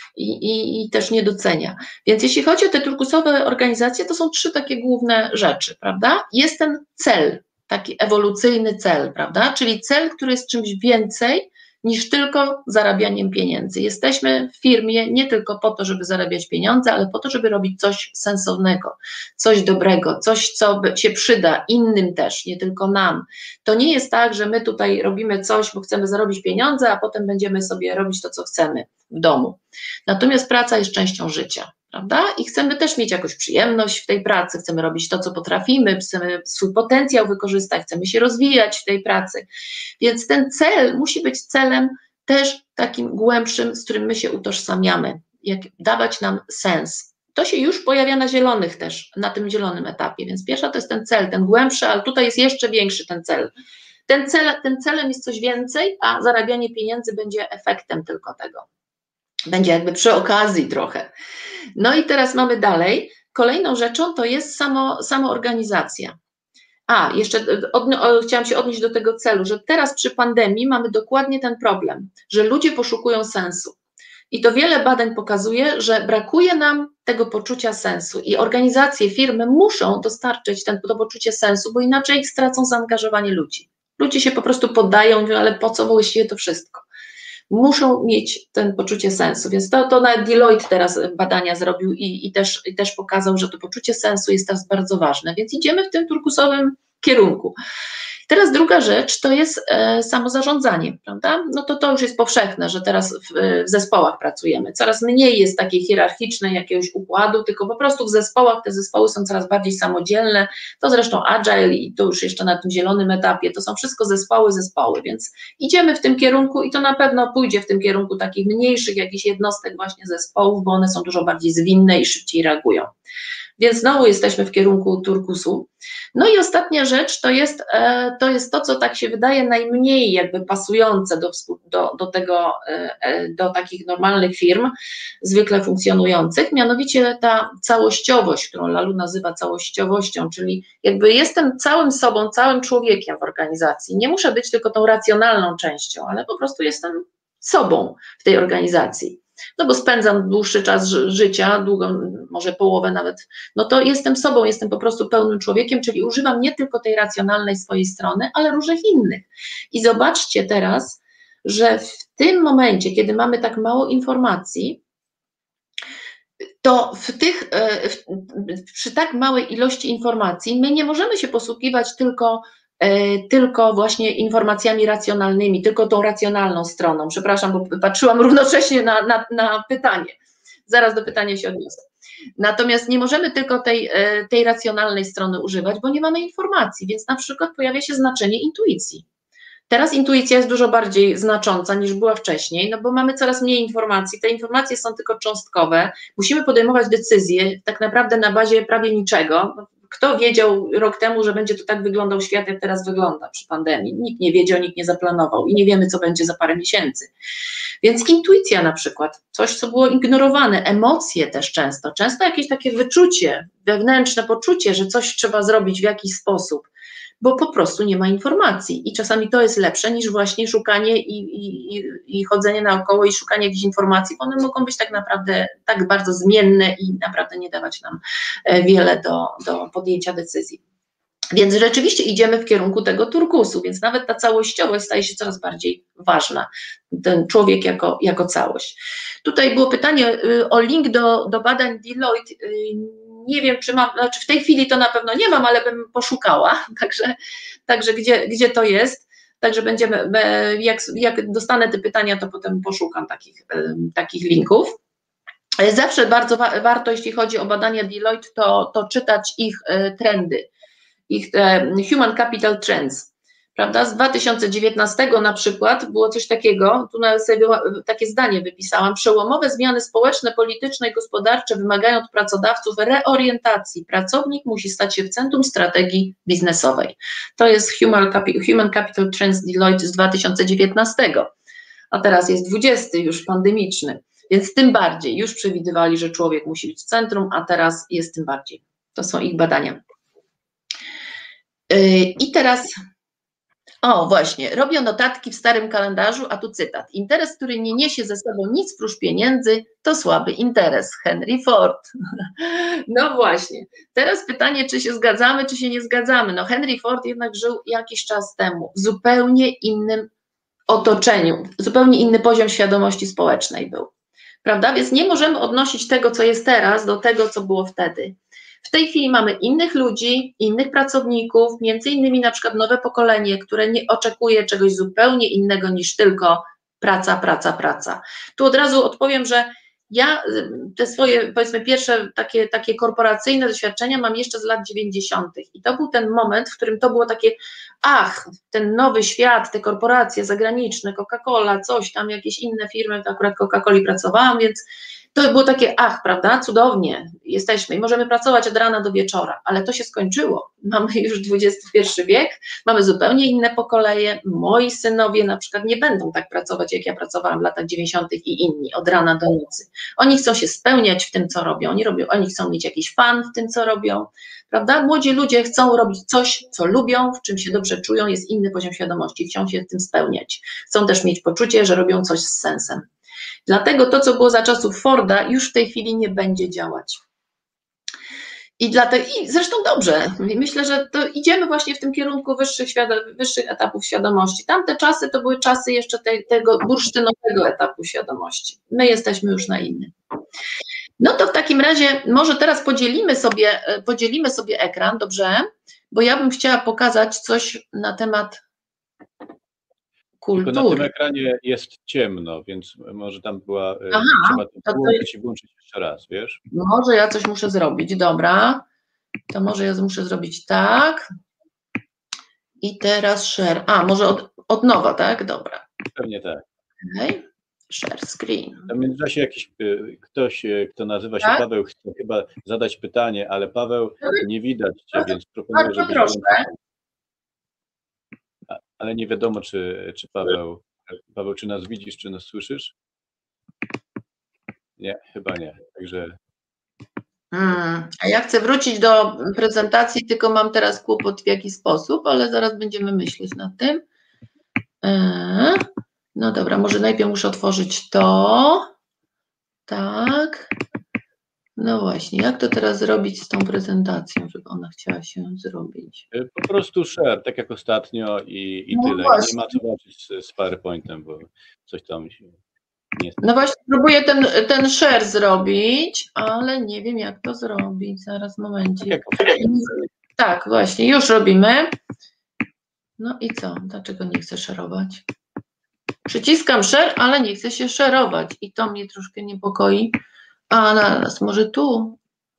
i też nie docenia. Więc jeśli chodzi o te turkusowe organizacje, to są 3 takie główne rzeczy, prawda? Jest ten cel, taki ewolucyjny cel, prawda? Czyli cel, który jest czymś więcej niż tylko zarabianiem pieniędzy. Jesteśmy w firmie nie tylko po to, żeby zarabiać pieniądze, ale po to, żeby robić coś sensownego, coś dobrego, coś, co się przyda innym też, nie tylko nam. To nie jest tak, że my tutaj robimy coś, bo chcemy zarobić pieniądze, a potem będziemy sobie robić to, co chcemy w domu. Natomiast praca jest częścią życia, prawda? I chcemy też mieć jakąś przyjemność w tej pracy, chcemy robić to, co potrafimy, chcemy swój potencjał wykorzystać, chcemy się rozwijać w tej pracy. Więc ten cel musi być celem też takim głębszym, z którym my się utożsamiamy, jak dawać nam sens. To się już pojawia na zielonych też, na tym zielonym etapie, więc pierwsza to jest ten cel, ten głębszy, ale tutaj jest jeszcze większy ten cel. Tym celem jest coś więcej, a zarabianie pieniędzy będzie efektem tylko tego. Będzie jakby przy okazji trochę. No i teraz mamy dalej. Kolejną rzeczą to jest samoorganizacja. Jeszcze chciałam się odnieść do tego celu, że teraz przy pandemii mamy dokładnie ten problem, że ludzie poszukują sensu. I to wiele badań pokazuje, że brakuje nam tego poczucia sensu i organizacje, firmy muszą dostarczyć to poczucie sensu, bo inaczej stracą zaangażowanie ludzi. Ludzie się po prostu poddają, mówią, ale po co właściwie to wszystko? Muszą mieć ten poczucie sensu, więc to nawet Deloitte teraz badania zrobił i też pokazał, że to poczucie sensu jest teraz bardzo ważne, więc idziemy w tym turkusowym kierunku. Teraz druga rzecz to jest samozarządzanie, prawda? No to już jest powszechne, że teraz w zespołach pracujemy. Coraz mniej jest takiej hierarchicznej jakiegoś układu, tylko po prostu w zespołach te zespoły są coraz bardziej samodzielne. To zresztą Agile i to już jeszcze na tym zielonym etapie, to są wszystko zespoły, więc idziemy w tym kierunku i to na pewno pójdzie w tym kierunku takich mniejszych jakichś jednostek właśnie zespołów, bo one są dużo bardziej zwinne i szybciej reagują. Więc znowu jesteśmy w kierunku turkusu. No i ostatnia rzecz to jest to, co tak się wydaje najmniej jakby pasujące do takich normalnych firm, zwykle funkcjonujących, mianowicie ta całościowość, którą Lalu nazywa całościowością, czyli jakby jestem całym sobą, całym człowiekiem w organizacji. Nie muszę być tylko tą racjonalną częścią, ale po prostu jestem sobą w tej organizacji. No bo spędzam dłuższy czas życia, może połowę nawet, no to jestem sobą, jestem po prostu pełnym człowiekiem, czyli używam nie tylko tej racjonalnej swojej strony, ale różnych innych. I zobaczcie teraz, że w tym momencie, kiedy mamy tak mało informacji, to przy tak małej ilości informacji my nie możemy się posługiwać tylko właśnie informacjami racjonalnymi, tylko tą racjonalną stroną. Przepraszam, bo patrzyłam równocześnie na pytanie. Zaraz do pytania się odniosę. Natomiast nie możemy tylko tej racjonalnej strony używać, bo nie mamy informacji, więc na przykład pojawia się znaczenie intuicji. Teraz intuicja jest dużo bardziej znacząca niż była wcześniej, no bo mamy coraz mniej informacji, te informacje są tylko cząstkowe, musimy podejmować decyzje tak naprawdę na bazie prawie niczego. Kto wiedział rok temu, że będzie to tak wyglądał świat, jak teraz wygląda przy pandemii? Nikt nie wiedział, nikt nie zaplanował i nie wiemy, co będzie za parę miesięcy. Więc intuicja na przykład, coś, co było ignorowane, emocje też często jakieś takie wyczucie, wewnętrzne poczucie, że coś trzeba zrobić w jakiś sposób, bo po prostu nie ma informacji i czasami to jest lepsze niż właśnie szukanie i chodzenie naokoło i szukanie jakichś informacji, bo one mogą być tak naprawdę tak bardzo zmienne i naprawdę nie dawać nam wiele do podjęcia decyzji. Więc rzeczywiście idziemy w kierunku tego turkusu, więc nawet ta całościowość staje się coraz bardziej ważna, ten człowiek jako całość. Tutaj było pytanie o link do badań Deloitte. Nie wiem, czy mam, znaczy w tej chwili to na pewno nie mam, ale bym poszukała, także gdzie to jest. Także będziemy, jak dostanę te pytania, to potem poszukam takich linków. Zawsze bardzo warto, jeśli chodzi o badania Deloitte, to czytać ich trendy, ich Human Capital Trends, prawda? Z 2019 na przykład było coś takiego, tu nawet sobie takie zdanie wypisałam: przełomowe zmiany społeczne, polityczne i gospodarcze wymagają od pracodawców reorientacji. Pracownik musi stać się w centrum strategii biznesowej. To jest Human Capital Trends Deloitte z 2019, a teraz jest 20, już pandemiczny, więc tym bardziej już przewidywali, że człowiek musi być w centrum, a teraz jest tym bardziej. To są ich badania. I teraz, o właśnie, robię notatki w starym kalendarzu, a tu cytat: interes, który nie niesie ze sobą nic prócz pieniędzy, to słaby interes. Henry Ford. No właśnie, teraz pytanie, czy się zgadzamy, czy się nie zgadzamy. No Henry Ford jednak żył jakiś czas temu w zupełnie innym otoczeniu, zupełnie inny poziom świadomości społecznej był, prawda? Więc nie możemy odnosić tego, co jest teraz, do tego, co było wtedy. W tej chwili mamy innych ludzi, innych pracowników, między innymi na przykład nowe pokolenie, które nie oczekuje czegoś zupełnie innego niż tylko praca, praca, praca. Tu od razu odpowiem, że ja te swoje, powiedzmy, pierwsze takie korporacyjne doświadczenia mam jeszcze z lat 90. i to był ten moment, w którym to było takie, ten nowy świat, te korporacje zagraniczne, Coca-Cola, coś tam, jakieś inne firmy, to akurat Coca-Coli pracowałam, więc to było takie, prawda, cudownie, jesteśmy i możemy pracować od rana do wieczora, ale to się skończyło. Mamy już XXI wiek, mamy zupełnie inne pokolenie, moi synowie na przykład nie będą tak pracować, jak ja pracowałam w latach 90. i inni, od rana do nocy. Oni chcą się spełniać w tym, co robią, oni chcą mieć jakiś fan w tym, co robią, prawda? Młodzi ludzie chcą robić coś, co lubią, w czym się dobrze czują, jest inny poziom świadomości, chcą się w tym spełniać. Chcą też mieć poczucie, że robią coś z sensem. Dlatego to, co było za czasów Forda, już w tej chwili nie będzie działać. I zresztą dobrze, myślę, że to idziemy właśnie w tym kierunku wyższych etapów świadomości. Tamte czasy to były czasy jeszcze tego bursztynowego etapu świadomości. My jesteśmy już na innym. No to w takim razie może teraz podzielimy sobie ekran, dobrze? Bo ja bym chciała pokazać coś na temat kultury. Tylko na tym ekranie jest ciemno, więc może tam trzeba to włączyć i włączyć jeszcze raz, wiesz? Może ja coś muszę zrobić, dobra. To może ja muszę zrobić tak. I teraz share. Może od nowa, tak? Dobra. Pewnie tak. Okay. Share screen. W międzyczasie ktoś, kto nazywa się Paweł, chce chyba zadać pytanie, ale Paweł, nie widać cię, więc proponuję, żebyś... Ale nie wiadomo, czy Paweł, czy nas widzisz, czy nas słyszysz? Nie, chyba nie. Także... A ja chcę wrócić do prezentacji, tylko mam teraz kłopot w jaki sposób, ale zaraz będziemy myśleć nad tym. No dobra, może najpierw muszę otworzyć to. Tak. No właśnie, jak to teraz zrobić z tą prezentacją, żeby ona chciała się zrobić? Po prostu share, tak jak ostatnio i no tyle. Właśnie. Nie ma co walczyć z PowerPointem, bo coś tam się nie... No właśnie, próbuję ten share zrobić, ale nie wiem, jak to zrobić. Zaraz, momencik. Tak, właśnie, już robimy. No i co? Dlaczego nie chcę szerować? Przyciskam share, ale nie chcę się szerować i to mnie troszkę niepokoi. Naraz, może tu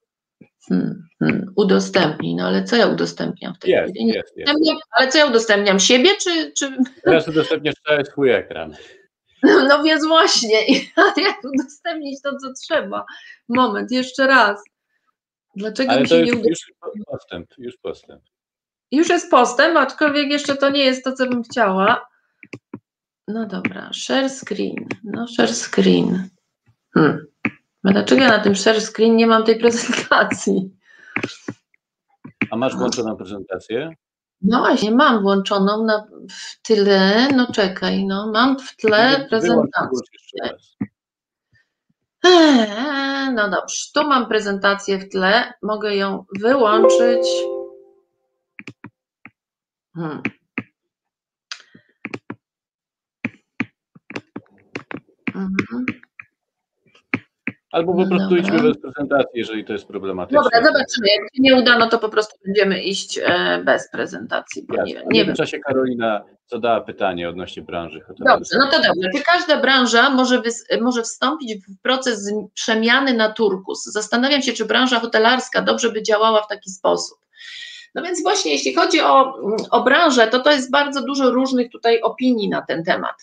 udostępnij, no ale co ja udostępniam w tej chwili? Jest. Ale co ja udostępniam? Siebie czy... Teraz udostępniasz cały swój ekran. No więc właśnie, jak udostępnić to, co trzeba? Moment, jeszcze raz. Dlaczego mi się nie uda? Już postęp. Już jest postęp, aczkolwiek jeszcze to nie jest to, co bym chciała. No dobra, share screen. No share screen. Dlaczego ja na tym share screen nie mam tej prezentacji? A masz włączoną prezentację? No właśnie, mam włączoną w tyle, no czekaj, mam w tle prezentację. No dobrze, tu mam prezentację w tle, mogę ją wyłączyć. Albo po prostu idźmy bez prezentacji, jeżeli to jest problematyczne. Dobra, zobaczymy. Jak się nie uda, no to po prostu będziemy iść bez prezentacji. Bo nie wiem. W czasie Karolina zadała pytanie odnośnie branży hotelarskiej. Dobrze, no to dobrze. Czy każda branża może wstąpić w proces przemiany na turkus? Zastanawiam się, czy branża hotelarska dobrze by działała w taki sposób. No więc właśnie, jeśli chodzi o branżę, to jest bardzo dużo różnych tutaj opinii na ten temat.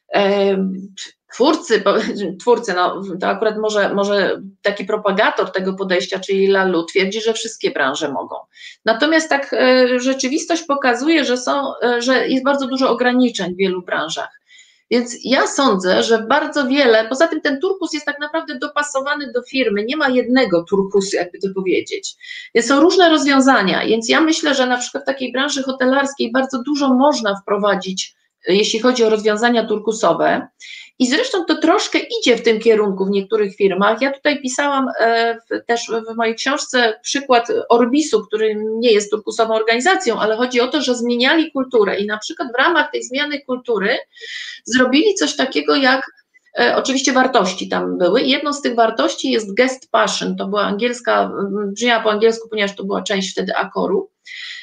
Twórcy, no to akurat może taki propagator tego podejścia, czyli Lalou, twierdzi, że wszystkie branże mogą. Natomiast tak rzeczywistość pokazuje, że jest bardzo dużo ograniczeń w wielu branżach. Więc ja sądzę, że bardzo wiele, poza tym ten turkus jest tak naprawdę dopasowany do firmy, nie ma jednego turkusu, jakby to powiedzieć. Więc są różne rozwiązania, więc ja myślę, że na przykład w takiej branży hotelarskiej bardzo dużo można wprowadzić, jeśli chodzi o rozwiązania turkusowe. I zresztą to troszkę idzie w tym kierunku w niektórych firmach. Ja tutaj pisałam też w mojej książce przykład Orbisu, który nie jest turkusową organizacją, ale chodzi o to, że zmieniali kulturę i na przykład w ramach tej zmiany kultury zrobili coś takiego jak, oczywiście wartości tam były. Jedną z tych wartości jest guest passion, to była brzmiała po angielsku, ponieważ to była część wtedy Accoru.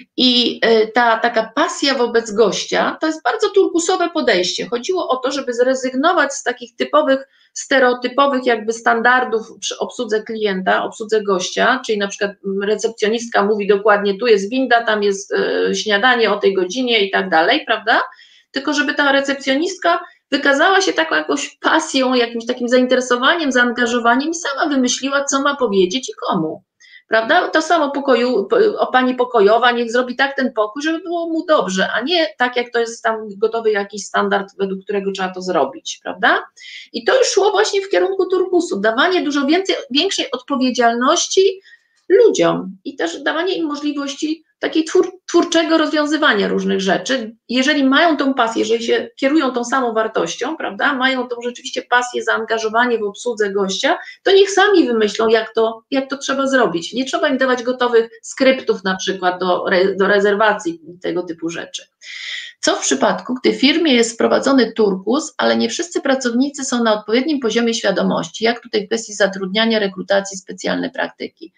I ta taka pasja wobec gościa to jest bardzo turkusowe podejście. Chodziło o to, żeby zrezygnować z takich typowych, stereotypowych jakby standardów przy obsłudze klienta, obsłudze gościa, czyli na przykład recepcjonistka mówi dokładnie, tu jest winda, tam jest śniadanie o tej godzinie i tak dalej, prawda? Tylko żeby ta recepcjonistka wykazała się taką jakąś pasją, jakimś takim zainteresowaniem, zaangażowaniem i sama wymyśliła, co ma powiedzieć i komu. Prawda? To samo pani pokojowa, niech zrobi tak ten pokój, żeby było mu dobrze, a nie tak, jak to jest tam gotowy jakiś standard, według którego trzeba to zrobić, prawda? I to już szło właśnie w kierunku turkusu, dawanie dużo większej odpowiedzialności ludziom i też dawanie im możliwości takiej twórczego rozwiązywania różnych rzeczy. Jeżeli mają tą pasję, jeżeli się kierują tą samą wartością, prawda, mają tą rzeczywiście pasję, zaangażowanie w obsłudze gościa, to niech sami wymyślą, jak to trzeba zrobić. Nie trzeba im dawać gotowych skryptów na przykład do rezerwacji, tego typu rzeczy. Co w przypadku, gdy w firmie jest wprowadzony turkus, ale nie wszyscy pracownicy są na odpowiednim poziomie świadomości, jak tutaj w kwestii zatrudniania, rekrutacji, specjalne praktyki.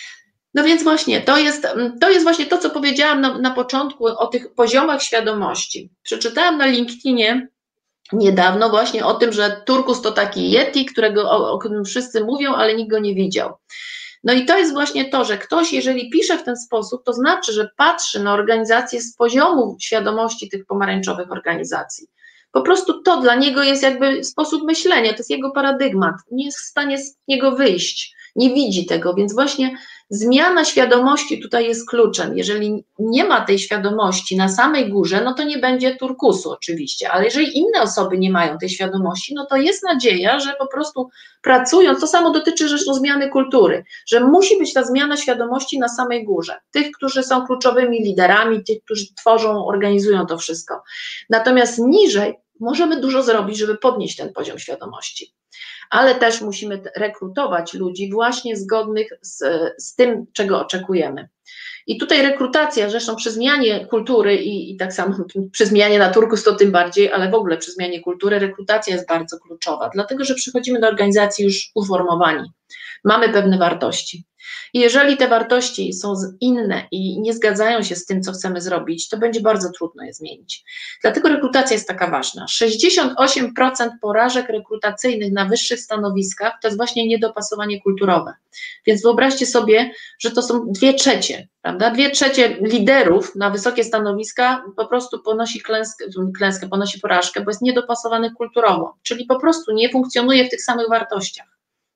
No więc właśnie, to jest właśnie to, co powiedziałam na początku o tych poziomach świadomości. Przeczytałam na LinkedInie niedawno właśnie o tym, że turkus to taki yeti, o którym wszyscy mówią, ale nikt go nie widział. No i to jest właśnie to, że ktoś, jeżeli pisze w ten sposób, to znaczy, że patrzy na organizację z poziomu świadomości tych pomarańczowych organizacji. Po prostu to dla niego jest jakby sposób myślenia, to jest jego paradygmat, nie jest w stanie z niego wyjść, nie widzi tego, więc właśnie zmiana świadomości tutaj jest kluczem. Jeżeli nie ma tej świadomości na samej górze, no to nie będzie turkusu oczywiście, ale jeżeli inne osoby nie mają tej świadomości, no to jest nadzieja, że po prostu pracując, to samo dotyczy zresztą zmiany kultury, że musi być ta zmiana świadomości na samej górze. Tych, którzy są kluczowymi liderami, tych, którzy tworzą, organizują to wszystko. Natomiast niżej możemy dużo zrobić, żeby podnieść ten poziom świadomości. Ale też musimy rekrutować ludzi właśnie zgodnych z tym, czego oczekujemy. I tutaj rekrutacja, zresztą przy zmianie kultury i tak samo przy zmianie na turkus to tym bardziej, ale w ogóle przy zmianie kultury rekrutacja jest bardzo kluczowa, dlatego że przychodzimy do organizacji już uformowani, mamy pewne wartości. I jeżeli te wartości są inne i nie zgadzają się z tym, co chcemy zrobić, to będzie bardzo trudno je zmienić. Dlatego rekrutacja jest taka ważna. 68% porażek rekrutacyjnych na wyższych stanowiskach to jest właśnie niedopasowanie kulturowe. Więc wyobraźcie sobie, że to są 2/3, prawda? 2/3 liderów na wysokie stanowiska po prostu ponosi klęskę, ponosi porażkę, bo jest niedopasowany kulturowo, czyli po prostu nie funkcjonuje w tych samych wartościach.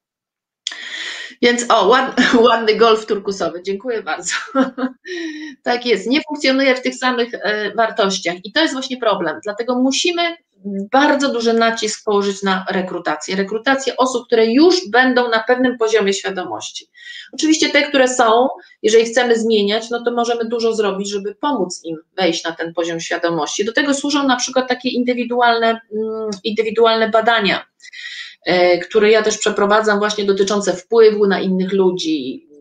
Więc ładny golf turkusowy, dziękuję bardzo. Tak jest, nie funkcjonuje w tych samych wartościach i to jest właśnie problem, dlatego musimy bardzo duży nacisk położyć na rekrutację osób, które już będą na pewnym poziomie świadomości. Oczywiście te, które są, jeżeli chcemy zmieniać, no to możemy dużo zrobić, żeby pomóc im wejść na ten poziom świadomości. Do tego służą na przykład takie indywidualne badania, które ja też przeprowadzam właśnie dotyczące wpływu na innych ludzi,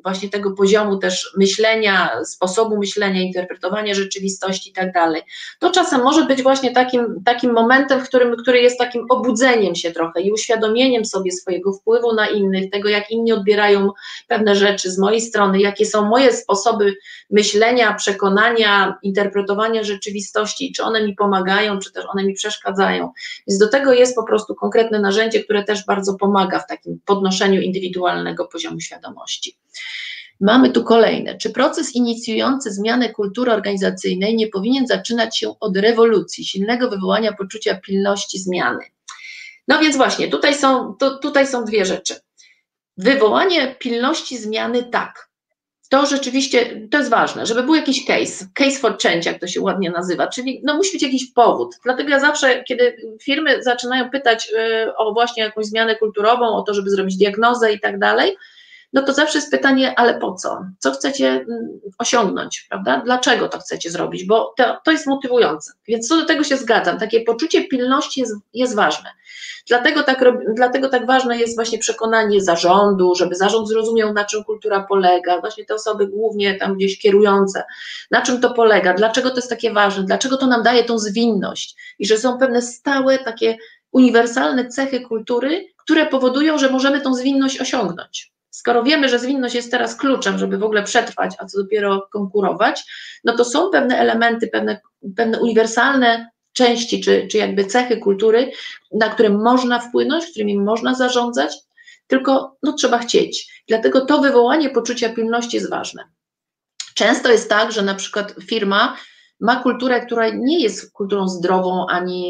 właśnie tego poziomu też myślenia, sposobu myślenia, interpretowania rzeczywistości i tak dalej. To czasem może być właśnie takim momentem, który jest takim obudzeniem się trochę i uświadomieniem sobie swojego wpływu na innych, tego jak inni odbierają pewne rzeczy z mojej strony, jakie są moje sposoby myślenia, przekonania, interpretowania rzeczywistości, czy one mi pomagają, czy też one mi przeszkadzają. Więc do tego jest po prostu konkretne narzędzie, które też bardzo pomaga w takim podnoszeniu indywidualnego poziomu świadomości. Mamy tu kolejne. Czy proces inicjujący zmianę kultury organizacyjnej nie powinien zaczynać się od rewolucji, silnego wywołania poczucia pilności zmiany? No więc właśnie, tutaj są dwie rzeczy. Wywołanie pilności zmiany, tak. To rzeczywiście, to jest ważne, żeby był jakiś case for change, jak to się ładnie nazywa, czyli no musi być jakiś powód. Dlatego ja zawsze, kiedy firmy zaczynają pytać o właśnie jakąś zmianę kulturową, o to, żeby zrobić diagnozę i tak dalej, no to zawsze jest pytanie, ale po co? Co chcecie osiągnąć, prawda? Dlaczego to chcecie zrobić? Bo to jest motywujące. Więc co do tego się zgadzam. Takie poczucie pilności jest ważne. Dlatego tak ważne jest właśnie przekonanie zarządu, żeby zarząd zrozumiał, na czym kultura polega, właśnie te osoby głównie tam gdzieś kierujące, na czym to polega, dlaczego to jest takie ważne, dlaczego to nam daje tą zwinność i że są pewne stałe, takie uniwersalne cechy kultury, które powodują, że możemy tą zwinność osiągnąć. Skoro wiemy, że zwinność jest teraz kluczem, żeby w ogóle przetrwać, a co dopiero konkurować, no to są pewne elementy, pewne uniwersalne części, czy jakby cechy kultury, na które można wpłynąć, którymi można zarządzać, tylko no, trzeba chcieć. Dlatego to wywołanie poczucia pilności jest ważne. Często jest tak, że na przykład firma ma kulturę, która nie jest kulturą zdrową,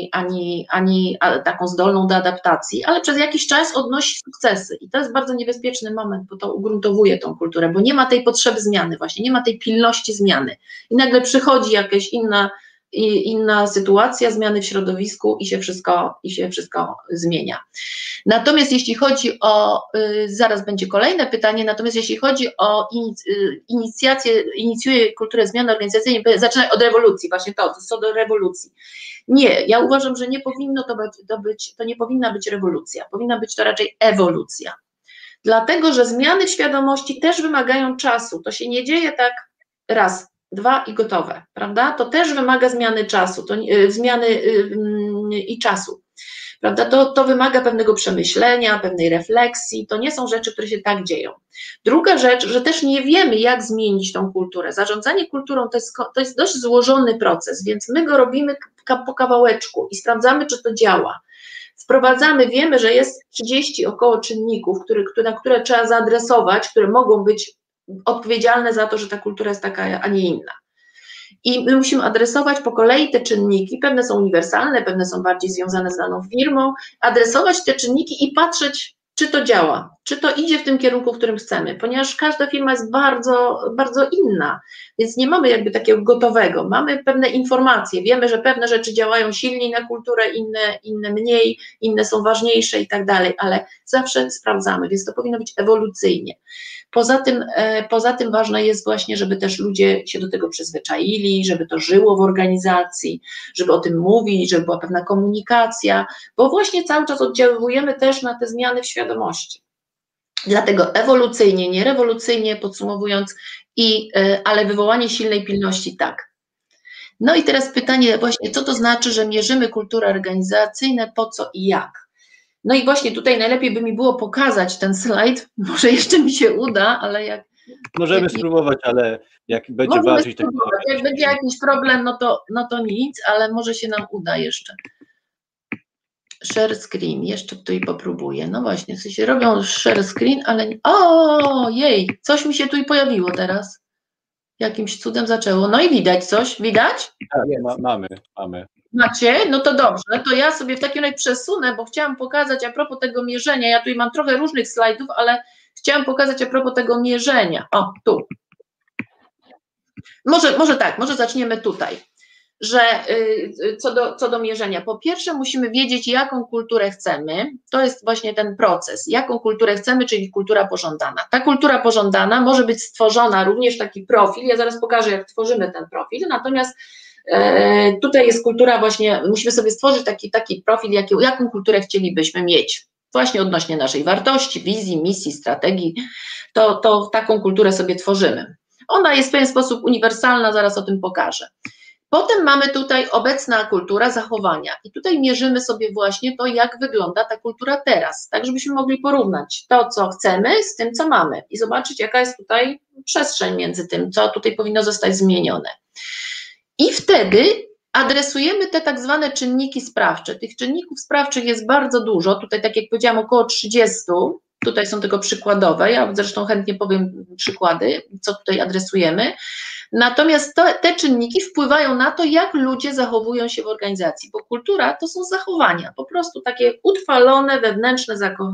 ani taką zdolną do adaptacji, ale przez jakiś czas odnosi sukcesy. I to jest bardzo niebezpieczny moment, bo to ugruntowuje tą kulturę, bo nie ma tej potrzeby zmiany właśnie, nie ma tej pilności zmiany. I nagle przychodzi jakaś inna sytuacja, zmiany w środowisku i się wszystko zmienia. Natomiast jeśli chodzi o, zaraz będzie kolejne pytanie, natomiast jeśli chodzi o inicjuje kulturę zmiany organizacyjnej, zaczyna od rewolucji, właśnie to co do rewolucji. Nie, ja uważam, że nie powinno to nie powinna być rewolucja, powinna być to raczej ewolucja. Dlatego, że zmiany w świadomości też wymagają czasu, to się nie dzieje tak raz, dwa i gotowe, prawda? To też wymaga zmiany czasu, zmiany i czasu, prawda? To wymaga pewnego przemyślenia, pewnej refleksji, to nie są rzeczy, które się tak dzieją. Druga rzecz, że też nie wiemy, jak zmienić tą kulturę. Zarządzanie kulturą to jest dość złożony proces, więc my go robimy po kawałeczku i sprawdzamy, czy to działa. Wprowadzamy, wiemy, że jest 30 około czynników, na które trzeba zaadresować, które mogą być odpowiedzialne za to, że ta kultura jest taka, a nie inna. I my musimy adresować po kolei te czynniki, pewne są uniwersalne, pewne są bardziej związane z daną firmą, adresować te czynniki i patrzeć, czy to działa, czy to idzie w tym kierunku, w którym chcemy, ponieważ każda firma jest bardzo, bardzo inna, więc nie mamy jakby takiego gotowego, mamy pewne informacje, wiemy, że pewne rzeczy działają silniej na kulturę, inne mniej, inne są ważniejsze i tak dalej, ale zawsze sprawdzamy, więc to powinno być ewolucyjnie. Poza tym ważne jest właśnie, żeby też ludzie się do tego przyzwyczaili, żeby to żyło w organizacji, żeby o tym mówić, żeby była pewna komunikacja, bo właśnie cały czas oddziałujemy też na te zmiany w świadomości. Dlatego ewolucyjnie, nie rewolucyjnie, podsumowując, ale wywołanie silnej pilności tak. No i teraz pytanie właśnie, co to znaczy, że mierzymy kulturę organizacyjną, po co i jak? No i właśnie tutaj najlepiej by mi było pokazać ten slajd, może jeszcze mi się uda, ale jak... Możemy spróbować, ale jak będzie bardziej... Jak będzie jakiś problem, no to nic, ale może się nam uda jeszcze. Share screen, jeszcze tutaj popróbuję. No właśnie, w sensie robią share screen, ale... Ojej, coś mi się tu pojawiło teraz. Jakimś cudem zaczęło. No i widać coś, widać? Tak, mamy. Macie? No to dobrze, to ja sobie w takim razie przesunę, bo chciałam pokazać a propos tego mierzenia, ja tutaj mam trochę różnych slajdów, ale chciałam pokazać a propos tego mierzenia. O, tu. Może zaczniemy tutaj, że co do mierzenia. Po pierwsze musimy wiedzieć, jaką kulturę chcemy, to jest właśnie ten proces, jaką kulturę chcemy, czyli kultura pożądana. Ta kultura pożądana może być stworzona, również taki profil, ja zaraz pokażę, jak tworzymy ten profil, natomiast tutaj jest kultura właśnie, musimy sobie stworzyć taki profil, jaką kulturę chcielibyśmy mieć. właśnie odnośnie naszej wartości, wizji, misji, strategii, to taką kulturę sobie tworzymy. Ona jest w pewien sposób uniwersalna, zaraz o tym pokażę. Potem mamy tutaj obecna kultura zachowania i tutaj mierzymy sobie właśnie to, jak wygląda ta kultura teraz, tak żebyśmy mogli porównać to, co chcemy z tym, co mamy i zobaczyć, jaka jest tutaj przestrzeń między tym, co tutaj powinno zostać zmienione. I wtedy adresujemy te tak zwane czynniki sprawcze. Tych czynników sprawczych jest bardzo dużo, tutaj tak jak powiedziałam około 30, tutaj są tylko przykładowe, ja zresztą chętnie powiem przykłady, co tutaj adresujemy. Natomiast te czynniki wpływają na to, jak ludzie zachowują się w organizacji, bo kultura to są zachowania, po prostu takie utrwalone, wewnętrzne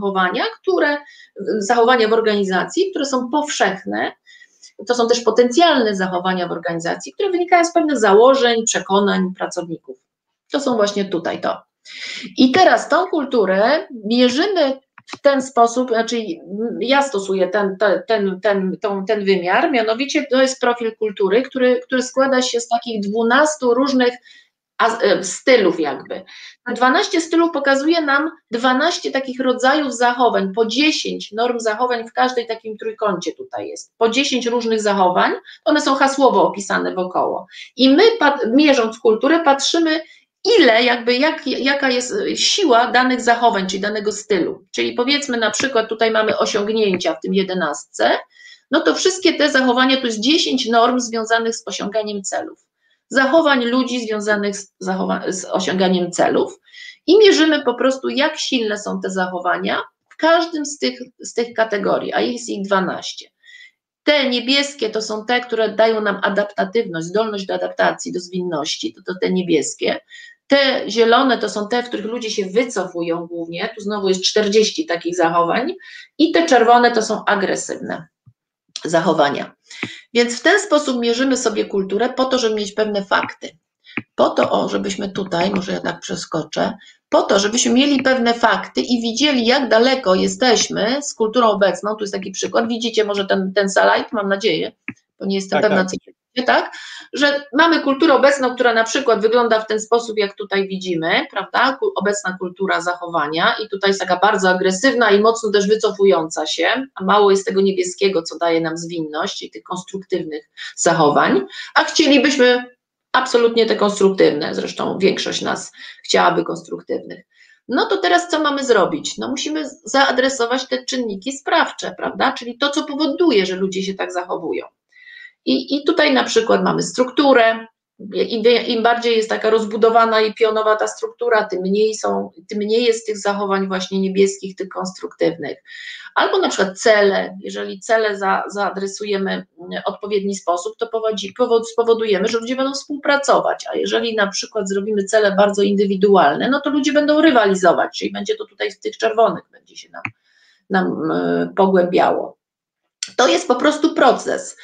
zachowania w organizacji, które są powszechne, to są też potencjalne zachowania w organizacji, które wynikają z pewnych założeń, przekonań pracowników. To są właśnie tutaj to. I teraz tą kulturę mierzymy w ten sposób, znaczy ja stosuję ten wymiar, mianowicie to jest profil kultury, który składa się z takich 12 różnych stylów jakby. 12 stylów pokazuje nam 12 takich rodzajów zachowań, po 10 norm zachowań w każdej takim trójkącie tutaj jest, po 10 różnych zachowań, one są hasłowo opisane wokoło. I my mierząc kulturę patrzymy, jaka jest siła danych zachowań, czyli danego stylu. Czyli powiedzmy na przykład tutaj mamy osiągnięcia w tym 11, no to wszystkie te zachowania to jest 10 norm związanych z osiąganiem celów. Zachowań ludzi związanych z osiąganiem celów i mierzymy po prostu, jak silne są te zachowania w każdym z tych kategorii, a jest ich 12. Te niebieskie to są te, które dają nam adaptatywność, zdolność do adaptacji, do zwinności, to te niebieskie. Te zielone to są te, w których ludzie się wycofują głównie, tu znowu jest 40 takich zachowań i te czerwone to są agresywne zachowania. Więc w ten sposób mierzymy sobie kulturę po to, żeby mieć pewne fakty. Po to, żebyśmy tutaj, może ja tak przeskoczę, po to, żebyśmy mieli pewne fakty i widzieli, jak daleko jesteśmy z kulturą obecną. Tu jest taki przykład, widzicie może ten slajd, mam nadzieję, bo nie jestem pewna, co tak, że mamy kulturę obecną, która na przykład wygląda w ten sposób, jak tutaj widzimy, prawda, obecna kultura zachowania i tutaj jest taka bardzo agresywna i mocno też wycofująca się, a mało jest tego niebieskiego, co daje nam zwinność i tych konstruktywnych zachowań, a chcielibyśmy absolutnie te konstruktywne, zresztą większość nas chciałaby konstruktywnych. No to teraz co mamy zrobić? No musimy zaadresować te czynniki sprawcze, prawda, czyli to, co powoduje, że ludzie się tak zachowują. I tutaj na przykład mamy strukturę, im bardziej jest taka rozbudowana i pionowa ta struktura, tym mniej jest tych zachowań właśnie niebieskich, tych konstruktywnych. Albo na przykład cele, jeżeli cele zaadresujemy w odpowiedni sposób, to spowodujemy, że ludzie będą współpracować, a jeżeli na przykład zrobimy cele bardzo indywidualne, no to ludzie będą rywalizować, czyli będzie to tutaj w tych czerwonych, będzie się nam pogłębiało. To jest po prostu proces,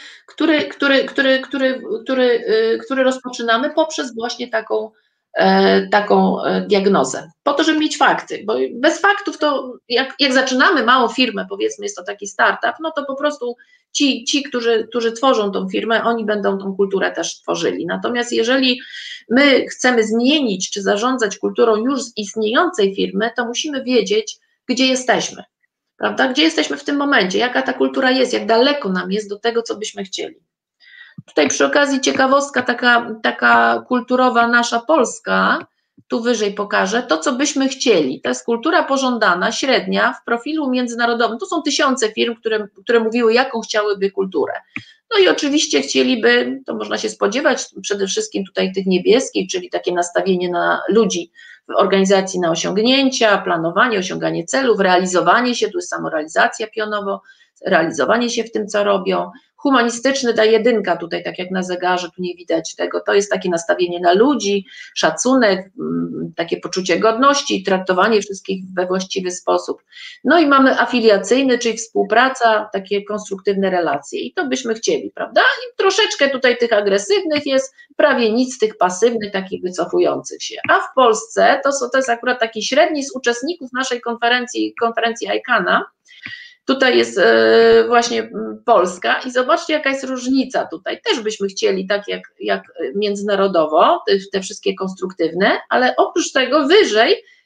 który rozpoczynamy poprzez właśnie taką diagnozę, po to, żeby mieć fakty, bo bez faktów to jak zaczynamy małą firmę, powiedzmy jest to taki startup, no to po prostu ci którzy tworzą tą firmę, oni będą tą kulturę też tworzyli, natomiast jeżeli my chcemy zmienić czy zarządzać kulturą już z istniejącej firmy, to musimy wiedzieć, gdzie jesteśmy. Prawda? Gdzie jesteśmy w tym momencie, jaka ta kultura jest, jak daleko nam jest do tego, co byśmy chcieli. Tutaj przy okazji ciekawostka taka kulturowa nasza polska, tu wyżej pokażę, to co byśmy chcieli, to jest kultura pożądana, średnia w profilu międzynarodowym, to są tysiące firm, które mówiły, jaką chciałyby kulturę. No i oczywiście chcieliby, to można się spodziewać, przede wszystkim tutaj tych niebieskich, czyli takie nastawienie na ludzi w organizacji, na osiągnięcia, planowanie, osiąganie celów, realizowanie się, tu jest samorealizacja pionowo, realizowanie się w tym, co robią. Humanistyczny, ta jedynka tutaj, tak jak na zegarze, tu nie widać tego, to jest takie nastawienie na ludzi, szacunek, takie poczucie godności, traktowanie wszystkich we właściwy sposób. No i mamy afiliacyjny, czyli współpraca, takie konstruktywne relacje i to byśmy chcieli, prawda? I troszeczkę tutaj tych agresywnych jest, prawie nic tych pasywnych, takich wycofujących się. A w Polsce to jest akurat taki średni z uczestników naszej konferencji ICANN-a. Tutaj jest właśnie Polska i zobaczcie, jaka jest różnica tutaj. Też byśmy chcieli tak jak międzynarodowo, te wszystkie konstruktywne, ale oprócz tego wyżej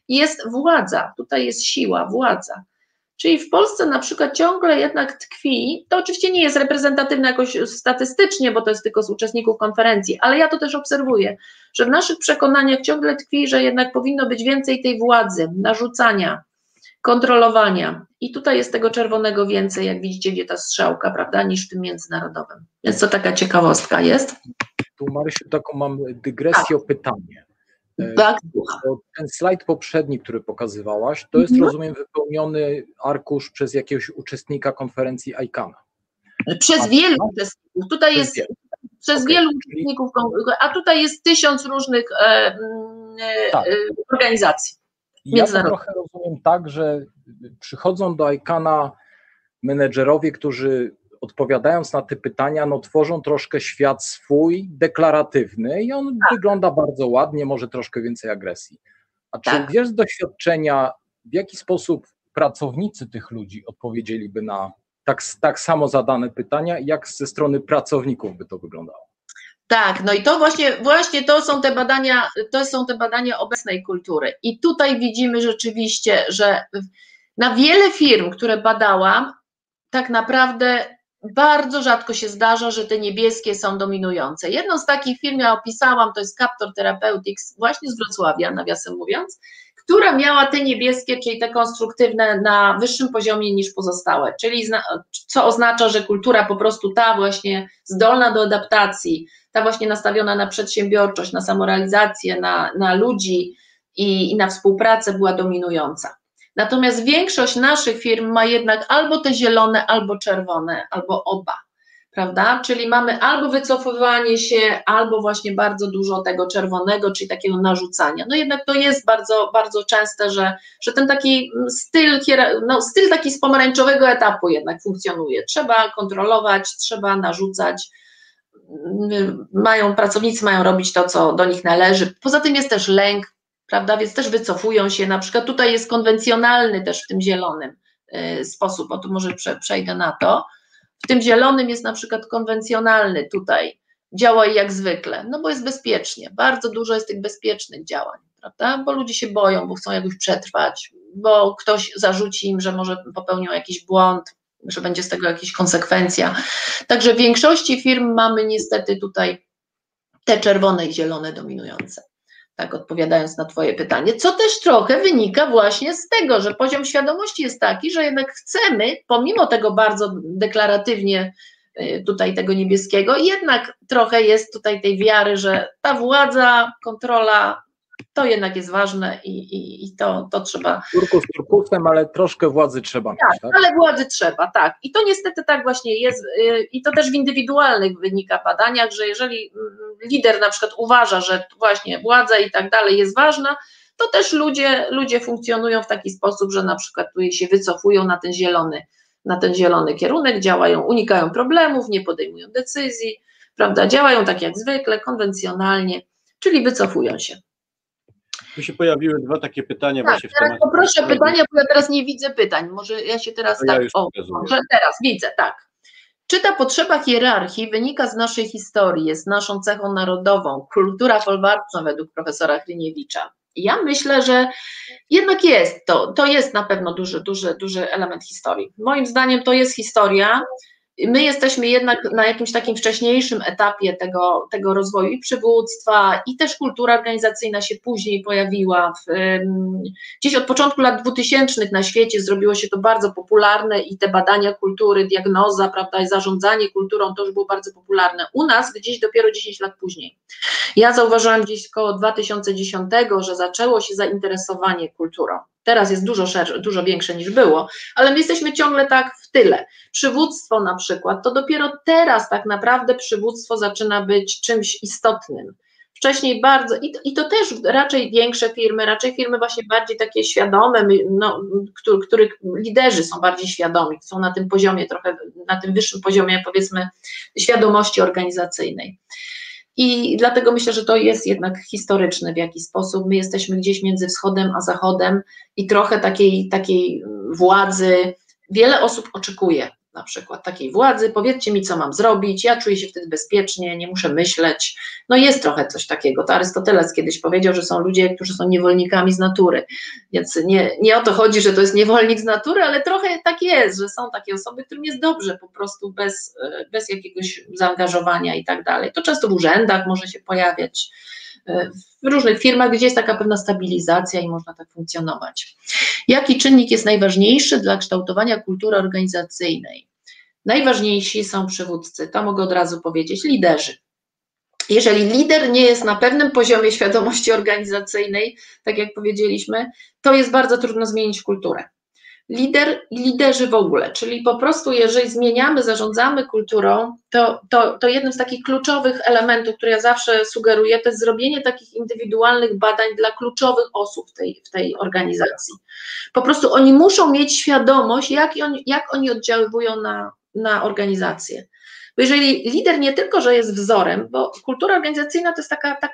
jest władza, tutaj jest siła, władza. Czyli w Polsce na przykład ciągle jednak tkwi, to oczywiście nie jest reprezentatywne jakoś statystycznie, bo to jest tylko z uczestników konferencji, ale ja to też obserwuję, że w naszych przekonaniach ciągle tkwi, że jednak powinno być więcej tej władzy, narzucania, kontrolowania. I tutaj jest tego czerwonego więcej, jak widzicie, gdzie ta strzałka, prawda, niż w tym międzynarodowym. Więc to taka ciekawostka jest. Tu, Marysiu, taką mam dygresję o pytanie. Tak. Ten slajd poprzedni, który pokazywałaś, to jest, rozumiem, wypełniony arkusz przez jakiegoś uczestnika konferencji ICANN. Przez wielu uczestników. Tutaj jest przez wielu uczestników, a tutaj jest 1000 różnych organizacji. Ja to trochę rozumiem tak, że przychodzą do ICANN-a menedżerowie, którzy odpowiadając na te pytania, no tworzą troszkę świat swój, deklaratywny i on wygląda bardzo ładnie, może troszkę więcej agresji. A czy wiesz z doświadczenia, w jaki sposób pracownicy tych ludzi odpowiedzieliby na tak samo zadane pytania, jak ze strony pracowników by to wyglądało? Tak, no i to właśnie to są te badania obecnej kultury. I tutaj widzimy rzeczywiście, że na wiele firm, które badałam, tak naprawdę bardzo rzadko się zdarza, że te niebieskie są dominujące. Jedną z takich firm ja opisałam, to jest Captor Therapeutics, właśnie z Wrocławia, nawiasem mówiąc, która miała te niebieskie, czyli te konstruktywne na wyższym poziomie niż pozostałe, czyli co oznacza, że kultura po prostu ta właśnie zdolna do adaptacji, ta właśnie nastawiona na przedsiębiorczość, na samorealizację, na ludzi i na współpracę była dominująca. Natomiast większość naszych firm ma jednak albo te zielone, albo czerwone, albo oba, prawda? Czyli mamy albo wycofywanie się, albo właśnie bardzo dużo tego czerwonego, czyli takiego narzucania. No jednak to jest bardzo, bardzo częste, że ten taki styl taki z pomarańczowego etapu jednak funkcjonuje. Trzeba kontrolować, trzeba narzucać, pracownicy mają robić to, co do nich należy. Poza tym jest też lęk, prawda, więc też wycofują się, na przykład tutaj jest konwencjonalny też w tym zielonym sposób, o tu może przejdę na to, w tym zielonym jest na przykład konwencjonalny tutaj, działaj jak zwykle, no bo jest bezpiecznie, bardzo dużo jest tych bezpiecznych działań, prawda, bo ludzie się boją, bo chcą jakoś przetrwać, bo ktoś zarzuci im, że może popełnią jakiś błąd, że będzie z tego jakaś konsekwencja, także w większości firm mamy niestety tutaj te czerwone i zielone dominujące. Tak odpowiadając na twoje pytanie, co też trochę wynika właśnie z tego, że poziom świadomości jest taki, że jednak chcemy, pomimo tego bardzo deklaratywnie tutaj tego niebieskiego, jednak trochę jest tutaj tej wiary, że ta władza, kontrola, to jednak jest ważne i to trzeba... Turkus turkusem, ale troszkę władzy trzeba mieć, tak? Ale władzy trzeba, tak. I to niestety tak właśnie jest i to też w indywidualnych wynika badaniach, że jeżeli lider na przykład uważa, że właśnie władza i tak dalej jest ważna, to też ludzie funkcjonują w taki sposób, że na przykład tu się wycofują na ten zielony kierunek, działają, unikają problemów, nie podejmują decyzji, prawda, działają tak jak zwykle, konwencjonalnie, czyli wycofują się. Tu się pojawiły dwa takie pytania. Tak, właśnie teraz poproszę pytania, bo ja teraz nie widzę pytań. Może ja się teraz może teraz widzę, tak. Czy ta potrzeba hierarchii wynika z naszej historii, jest naszą cechą narodową, kultura folwarczna według profesora Hryniewicza? Ja myślę, że jednak jest to jest na pewno duży element historii. Moim zdaniem to jest historia. My jesteśmy jednak na jakimś takim wcześniejszym etapie tego rozwoju i przywództwa, i też kultura organizacyjna się później pojawiła. Gdzieś od początku lat 2000 na świecie zrobiło się to bardzo popularne i te badania kultury, diagnoza, prawda, i zarządzanie kulturą to już było bardzo popularne. U nas gdzieś dopiero 10 lat później. Ja zauważyłam gdzieś około 2010, że zaczęło się zainteresowanie kulturą. Teraz jest dużo większe niż było, ale my jesteśmy ciągle tak w tyle. Przywództwo na przykład, to dopiero teraz tak naprawdę przywództwo zaczyna być czymś istotnym. Wcześniej bardzo, i to też raczej większe firmy, raczej firmy właśnie bardziej takie świadome, których liderzy są bardziej świadomi, są na tym poziomie trochę, na tym wyższym poziomie powiedzmy świadomości organizacyjnej. I dlatego myślę, że to jest jednak historyczne w jakiś sposób. My jesteśmy gdzieś między wschodem a zachodem i trochę takiej władzy wiele osób oczekuje. na przykład, takiej władzy, powiedzcie mi, co mam zrobić, ja czuję się wtedy bezpiecznie, nie muszę myśleć. No jest trochę coś takiego. To Arystoteles kiedyś powiedział, że są ludzie, którzy są niewolnikami z natury, więc nie o to chodzi, że to jest niewolnik z natury, ale trochę tak jest, że są takie osoby, którym jest dobrze po prostu bez jakiegoś zaangażowania i tak dalej. To często w urzędach może się pojawiać, w różnych firmach, gdzie jest taka pewna stabilizacja i można tak funkcjonować. Jaki czynnik jest najważniejszy dla kształtowania kultury organizacyjnej? Najważniejsi są przywódcy, to mogę od razu powiedzieć, liderzy. Jeżeli lider nie jest na pewnym poziomie świadomości organizacyjnej, tak jak powiedzieliśmy, to jest bardzo trudno zmienić kulturę. Lider i liderzy w ogóle, czyli po prostu jeżeli zmieniamy, zarządzamy kulturą, to jednym z takich kluczowych elementów, które ja zawsze sugeruję, to jest zrobienie takich indywidualnych badań dla kluczowych osób w tej organizacji. Po prostu oni muszą mieć świadomość, jak oni oddziaływują na organizację. Bo jeżeli lider nie tylko, że jest wzorem, bo kultura organizacyjna to jest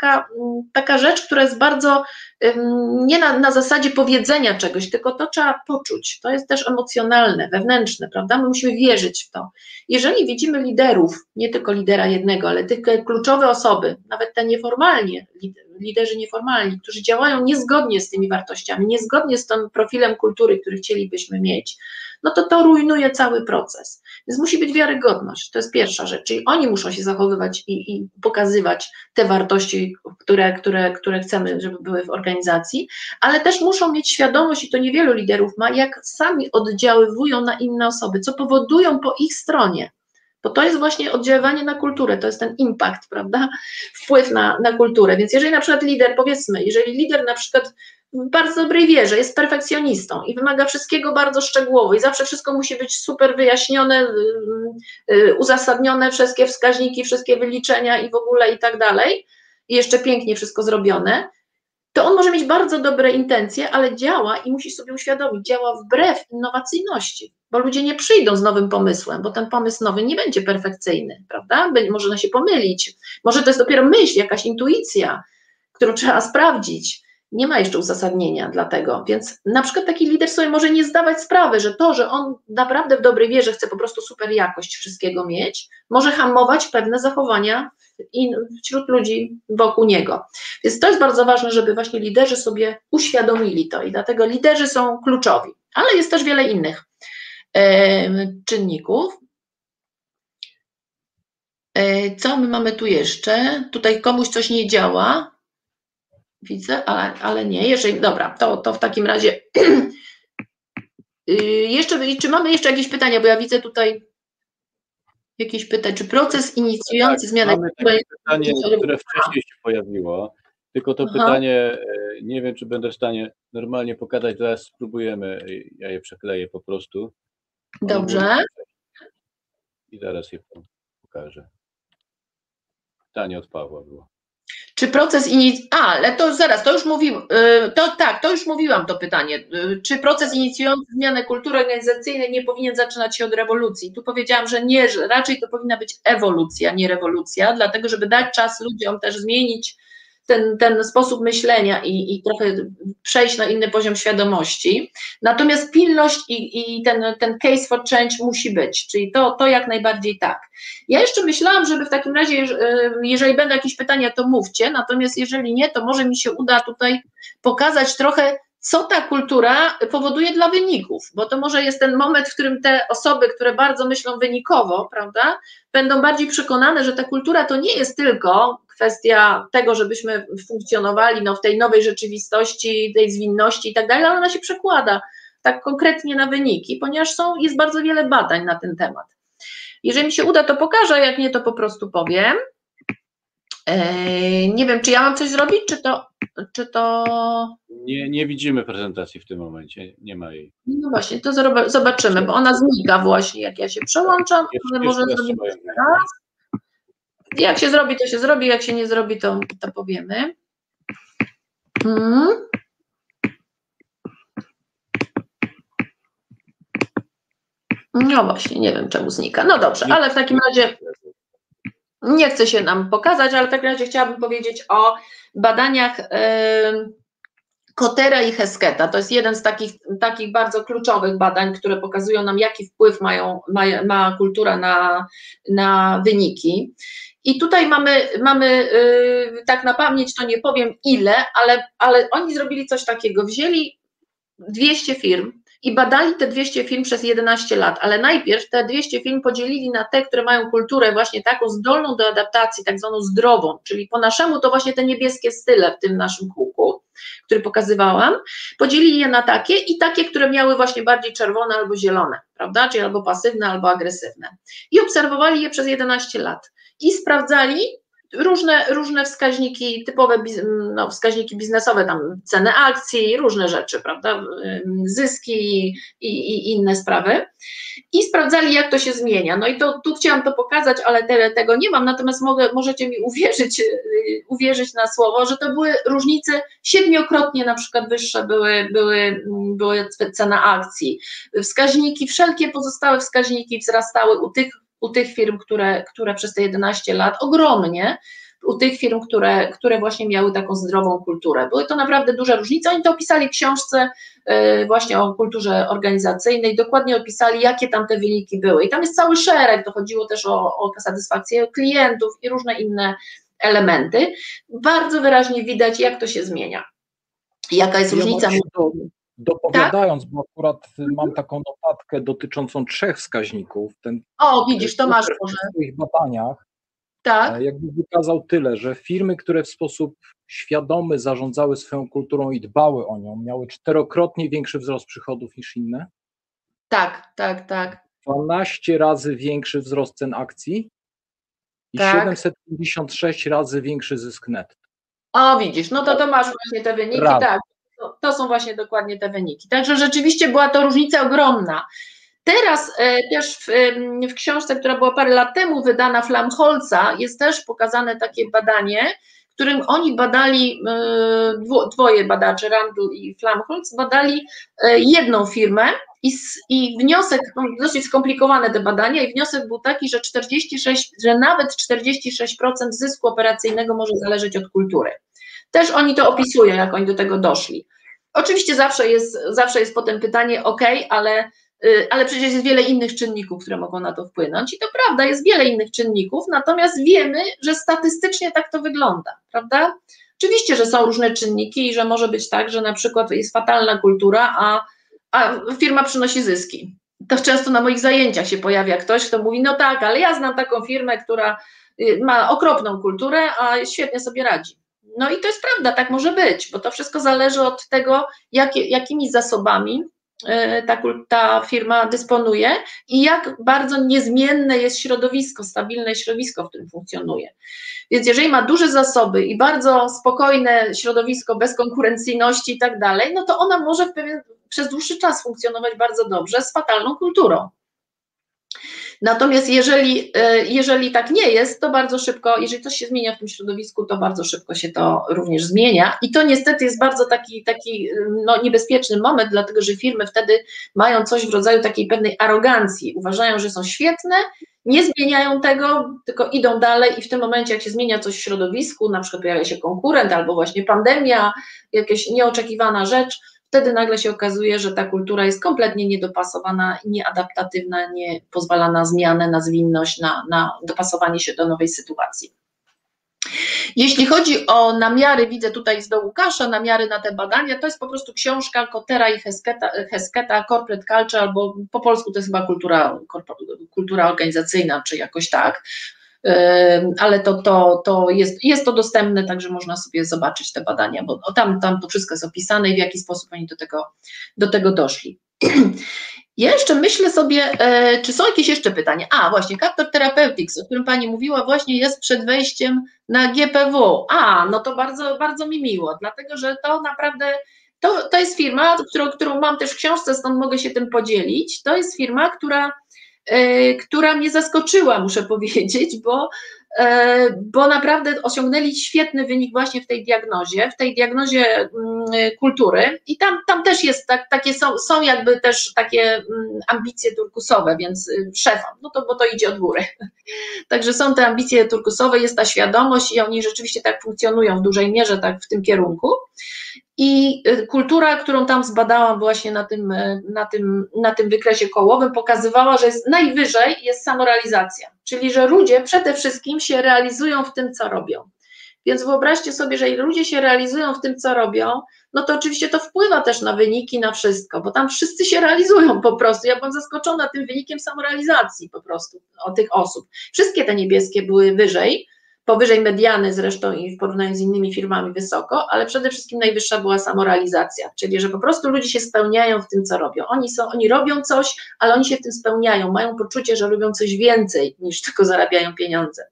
taka rzecz, która jest bardzo nie na zasadzie powiedzenia czegoś, tylko to trzeba poczuć. To jest też emocjonalne, wewnętrzne, prawda? My musimy wierzyć w to. Jeżeli widzimy liderów, nie tylko lidera jednego, ale tylko kluczowe osoby, nawet te nieformalnie, liderzy nieformalni, którzy działają niezgodnie z tymi wartościami, niezgodnie z tym profilem kultury, który chcielibyśmy mieć, no to rujnuje cały proces. Więc musi być wiarygodność, to jest pierwsza rzecz, czyli oni muszą się zachowywać i pokazywać te wartości, które chcemy, żeby były w organizacji, ale też muszą mieć świadomość, i to niewielu liderów ma, jak sami oddziaływują na inne osoby, co powodują po ich stronie, bo to jest właśnie oddziaływanie na kulturę, to jest ten impact, prawda, wpływ na kulturę, więc jeżeli na przykład lider, powiedzmy, jeżeli lider na przykład w bardzo dobrej wierze jest perfekcjonistą i wymaga wszystkiego bardzo szczegółowo i zawsze wszystko musi być super wyjaśnione, uzasadnione, wszystkie wskaźniki, wszystkie wyliczenia i w ogóle i tak dalej, i jeszcze pięknie wszystko zrobione, to on może mieć bardzo dobre intencje, ale działa i musi sobie uświadomić, działa wbrew innowacyjności, bo ludzie nie przyjdą z nowym pomysłem, bo ten pomysł nowy nie będzie perfekcyjny, prawda? Można się pomylić, może to jest dopiero myśl, jakaś intuicja, którą trzeba sprawdzić, nie ma jeszcze uzasadnienia dla tego, więc na przykład taki lider sobie może nie zdawać sprawy, że to, że on naprawdę w dobrej wierze chce po prostu super jakość wszystkiego mieć, może hamować pewne zachowania wśród ludzi wokół niego. Więc to jest bardzo ważne, żeby właśnie liderzy sobie uświadomili to i dlatego liderzy są kluczowi, ale jest też wiele innych czynników. Co my mamy tu jeszcze? Tutaj komuś coś nie działa. Widzę, ale nie. Jeżeli, dobra, to w takim razie czy mamy jeszcze jakieś pytania, bo ja widzę tutaj jakieś pytania, czy proces inicjujący zmianę... Mamy takie pytanie, które wcześniej się pojawiło, tylko to pytanie, nie wiem, czy będę w stanie normalnie pokazać, zaraz spróbujemy, ja je przekleję po prostu. Dobrze. I zaraz je pokażę. Pytanie od Pawła było. Czy proces ale to zaraz, to już mówiłam, to już mówiłam to pytanie. Czy proces inicjujący zmianę kultury organizacyjnej nie powinien zaczynać się od rewolucji? Tu powiedziałam, że nie, że raczej to powinna być ewolucja, nie rewolucja, dlatego żeby dać czas ludziom też zmienić ten sposób myślenia i trochę przejść na inny poziom świadomości. Natomiast pilność i ten case for change musi być, czyli to jak najbardziej tak. Ja jeszcze myślałam, żeby w takim razie, jeżeli będą jakieś pytania, to mówcie, natomiast jeżeli nie, to może mi się uda tutaj pokazać trochę, co ta kultura powoduje dla wyników, bo to może jest ten moment, w którym te osoby, które bardzo myślą wynikowo, prawda, będą bardziej przekonane, że ta kultura to nie jest tylko kwestia tego, żebyśmy funkcjonowali w tej nowej rzeczywistości, tej zwinności i tak dalej, ale ona się przekłada tak konkretnie na wyniki, ponieważ jest bardzo wiele badań na ten temat. Jeżeli mi się uda, to pokażę, jak nie, to po prostu powiem. Nie wiem, czy ja mam coś zrobić, czy to... Nie widzimy prezentacji w tym momencie, nie ma jej. No właśnie, to zobaczymy, bo ona znika właśnie, jak ja się przełączam, ale może zrobimy teraz. Jak się zrobi, to się zrobi, jak się nie zrobi, to powiemy. No właśnie, nie wiem, czemu znika. No dobrze, ale w takim razie nie chce się nam pokazać, ale w takim razie chciałabym powiedzieć o badaniach Kotera i Hesketa. To jest jeden z takich bardzo kluczowych badań, które pokazują nam, jaki wpływ ma kultura na wyniki. I tutaj mamy tak na pamięć to nie powiem ile, ale oni zrobili coś takiego, wzięli 200 firm i badali te 200 firm przez 11 lat, ale najpierw te 200 firm podzielili na te, które mają kulturę właśnie taką zdolną do adaptacji, tak zwaną zdrową, czyli po naszemu to właśnie te niebieskie style w tym naszym kółku, który pokazywałam, podzielili je na takie i takie, które miały właśnie bardziej czerwone albo zielone, prawda, czyli albo pasywne, albo agresywne. I obserwowali je przez 11 lat i sprawdzali różne wskaźniki typowe, wskaźniki biznesowe, tam ceny akcji, różne rzeczy, prawda, zyski i inne sprawy i sprawdzali, jak to się zmienia. No i tu chciałam to pokazać, ale tego nie mam, natomiast możecie mi uwierzyć na słowo, że to były różnice 7-krotnie na przykład wyższe były cena akcji. Wskaźniki, wszelkie pozostałe wskaźniki wzrastały u tych firm, które przez te 11 lat ogromnie, u tych firm, które właśnie miały taką zdrową kulturę. Były to naprawdę duże różnice. Oni to opisali w książce właśnie o kulturze organizacyjnej, dokładnie opisali, jakie tam te wyniki były. I tam jest cały szereg, to chodziło też o satysfakcję klientów i różne inne elementy. Bardzo wyraźnie widać, jak to się zmienia. Jaka jest różnica. Dopowiadając, bo akurat mam taką notatkę dotyczącą 3 wskaźników. Widzisz, to masz może. W swoich badaniach tak. Jakby wykazał tyle, że firmy, które w sposób świadomy zarządzały swoją kulturą i dbały o nią, miały 4-krotnie większy wzrost przychodów niż inne. Tak. 12 razy większy wzrost cen akcji i 756 razy większy zysk netto. Widzisz, no to masz właśnie te wyniki, tak. To są właśnie dokładnie te wyniki. Także rzeczywiście była to różnica ogromna. Teraz też w książce, która była parę lat temu wydana, Flamholza, jest też pokazane takie badanie, w którym oni badali, dwoje badaczy, Randl i Flamholz, badali jedną firmę i wniosek, dosyć skomplikowane te badania, i wniosek był taki, że nawet 46% zysku operacyjnego może zależeć od kultury. Też oni to opisują, jak oni do tego doszli. Oczywiście zawsze jest potem pytanie, ale przecież jest wiele innych czynników, które mogą na to wpłynąć i to prawda, jest wiele innych czynników, natomiast wiemy, że statystycznie tak to wygląda, prawda? Oczywiście, że są różne czynniki i że może być tak, że na przykład jest fatalna kultura, a firma przynosi zyski. To często na moich zajęciach się pojawia ktoś, kto mówi, no tak, ale ja znam taką firmę, która ma okropną kulturę, a świetnie sobie radzi. No i to jest prawda, tak może być, bo to wszystko zależy od tego, jakimi zasobami ta firma dysponuje i jak bardzo niezmienne jest środowisko, stabilne środowisko, w którym funkcjonuje. Więc jeżeli ma duże zasoby i bardzo spokojne środowisko, bez konkurencyjności i tak dalej, no to ona może przez dłuższy czas funkcjonować bardzo dobrze z fatalną kulturą. Natomiast jeżeli tak nie jest, to bardzo szybko, jeżeli coś się zmienia w tym środowisku, to bardzo szybko się to również zmienia i to niestety jest bardzo taki niebezpieczny moment, dlatego że firmy wtedy mają coś w rodzaju takiej pewnej arogancji, uważają, że są świetne, nie zmieniają tego, tylko idą dalej i w tym momencie, jak się zmienia coś w środowisku, na przykład pojawia się konkurent albo właśnie pandemia, jakaś nieoczekiwana rzecz, wtedy nagle się okazuje, że ta kultura jest kompletnie niedopasowana, nieadaptatywna, nie pozwala na zmianę, na zwinność, na dopasowanie się do nowej sytuacji. Jeśli chodzi o namiary, widzę tutaj z dołu Łukasza, namiary na te badania, to jest po prostu książka Kotera i Hesketa, Corporate Culture, albo po polsku to jest chyba kultura organizacyjna, czy jakoś tak. Ale to jest to dostępne, także można sobie zobaczyć te badania, bo tam to wszystko jest opisane i w jaki sposób oni do tego doszli. Ja jeszcze myślę sobie, czy są jakieś jeszcze pytania? Właśnie Captor Therapeutics, o którym Pani mówiła, właśnie jest przed wejściem na GPW. No to bardzo, bardzo mi miło, dlatego że to naprawdę, to jest firma, którą mam też w książce, stąd mogę się tym podzielić. To jest firma, która mnie zaskoczyła, muszę powiedzieć, bo bo naprawdę osiągnęli świetny wynik właśnie w tej diagnozie kultury i tam też jest, takie są jakby też takie ambicje turkusowe, więc szefa, no to bo to idzie od góry. Także są te ambicje turkusowe, jest ta świadomość i oni rzeczywiście tak funkcjonują w dużej mierze tak w tym kierunku. I kultura, którą tam zbadałam właśnie na tym wykresie kołowym, pokazywała, że najwyżej jest samorealizacja, czyli że ludzie przede wszystkim się realizują w tym, co robią. Więc wyobraźcie sobie, że jeżeli ludzie się realizują w tym, co robią, no to oczywiście to wpływa też na wyniki, na wszystko, bo tam wszyscy się realizują po prostu. Ja byłam zaskoczona tym wynikiem samorealizacji po prostu od tych osób. Wszystkie te niebieskie były powyżej mediany zresztą i w porównaniu z innymi firmami wysoko, ale przede wszystkim najwyższa była samorealizacja, czyli że po prostu ludzie się spełniają w tym, co robią. Oni robią coś, ale oni się w tym spełniają, mają poczucie, że robią coś więcej niż tylko zarabiają pieniądze.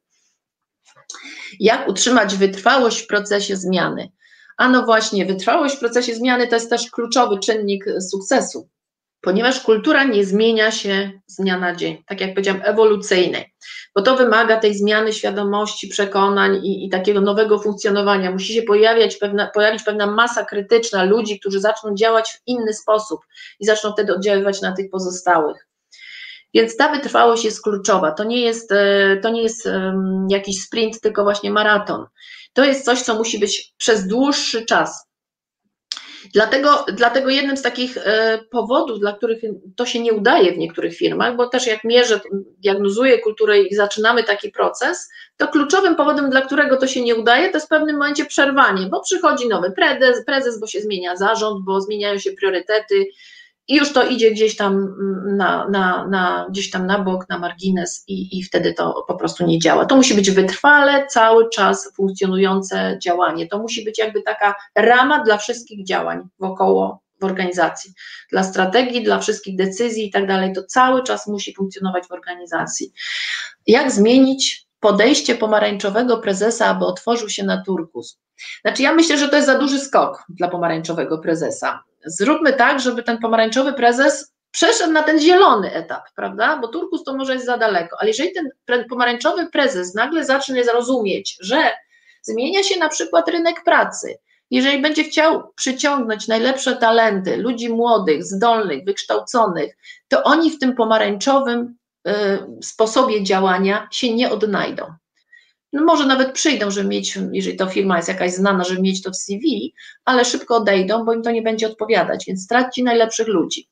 Jak utrzymać wytrwałość w procesie zmiany? A no właśnie, wytrwałość w procesie zmiany to jest też kluczowy czynnik sukcesu, ponieważ kultura nie zmienia się z dnia na dzień, tak jak powiedziałam, ewolucyjnej, bo to wymaga tej zmiany świadomości, przekonań i takiego nowego funkcjonowania. Musi się pojawić pewna masa krytyczna ludzi, którzy zaczną działać w inny sposób i zaczną wtedy oddziaływać na tych pozostałych. Więc ta wytrwałość jest kluczowa, to nie jest jakiś sprint, tylko właśnie maraton. To jest coś, co musi być przez dłuższy czas. Dlatego jednym z takich powodów, dla których to się nie udaje w niektórych firmach, bo też jak mierzę, diagnozuję kulturę i zaczynamy taki proces, to kluczowym powodem, dla którego to się nie udaje, to jest w pewnym momencie przerwanie, bo przychodzi nowy prezes, bo się zmienia zarząd, bo zmieniają się priorytety i już to idzie gdzieś tam gdzieś tam na bok, na margines i wtedy to po prostu nie działa. To musi być wytrwale, cały czas funkcjonujące działanie. To musi być jakby taka rama dla wszystkich działań wokoło w organizacji, dla strategii, dla wszystkich decyzji i tak dalej. To cały czas musi funkcjonować w organizacji. Jak zmienić podejście pomarańczowego prezesa, aby otworzył się na turkus? Znaczy ja myślę, że to jest za duży skok dla pomarańczowego prezesa. Zróbmy tak, żeby ten pomarańczowy prezes przeszedł na ten zielony etap, prawda? Bo turkus to może jest za daleko, ale jeżeli ten pomarańczowy prezes nagle zacznie zrozumieć, że zmienia się na przykład rynek pracy, jeżeli będzie chciał przyciągnąć najlepsze talenty, ludzi młodych, zdolnych, wykształconych, to oni w tym pomarańczowym sposobie działania się nie odnajdą. No może nawet przyjdą, żeby mieć, jeżeli to firma jest jakaś znana, żeby mieć to w CV, ale szybko odejdą, bo im to nie będzie odpowiadać, więc traci najlepszych ludzi.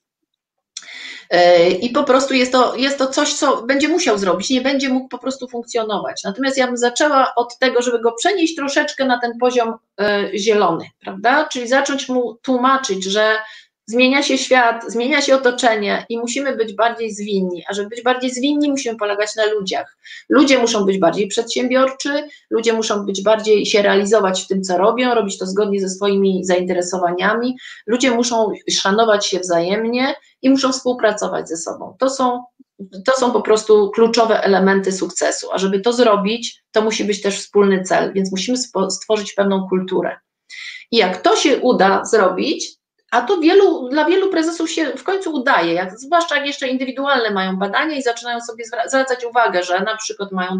I po prostu jest to coś, co będzie musiał zrobić, nie będzie mógł po prostu funkcjonować. Natomiast ja bym zaczęła od tego, żeby go przenieść troszeczkę na ten poziom zielony, prawda? Czyli zacząć mu tłumaczyć, że zmienia się świat, zmienia się otoczenie i musimy być bardziej zwinni, a żeby być bardziej zwinni, musimy polegać na ludziach. Ludzie muszą być bardziej przedsiębiorczy, ludzie muszą być bardziej się realizować w tym, co robią, robić to zgodnie ze swoimi zainteresowaniami, ludzie muszą szanować się wzajemnie i muszą współpracować ze sobą. To są po prostu kluczowe elementy sukcesu, a żeby to zrobić, to musi być też wspólny cel, więc musimy stworzyć pewną kulturę. I jak to się uda zrobić, a to dla wielu prezesów się w końcu udaje, zwłaszcza jak jeszcze indywidualne mają badania i zaczynają sobie zwracać uwagę, że na przykład mają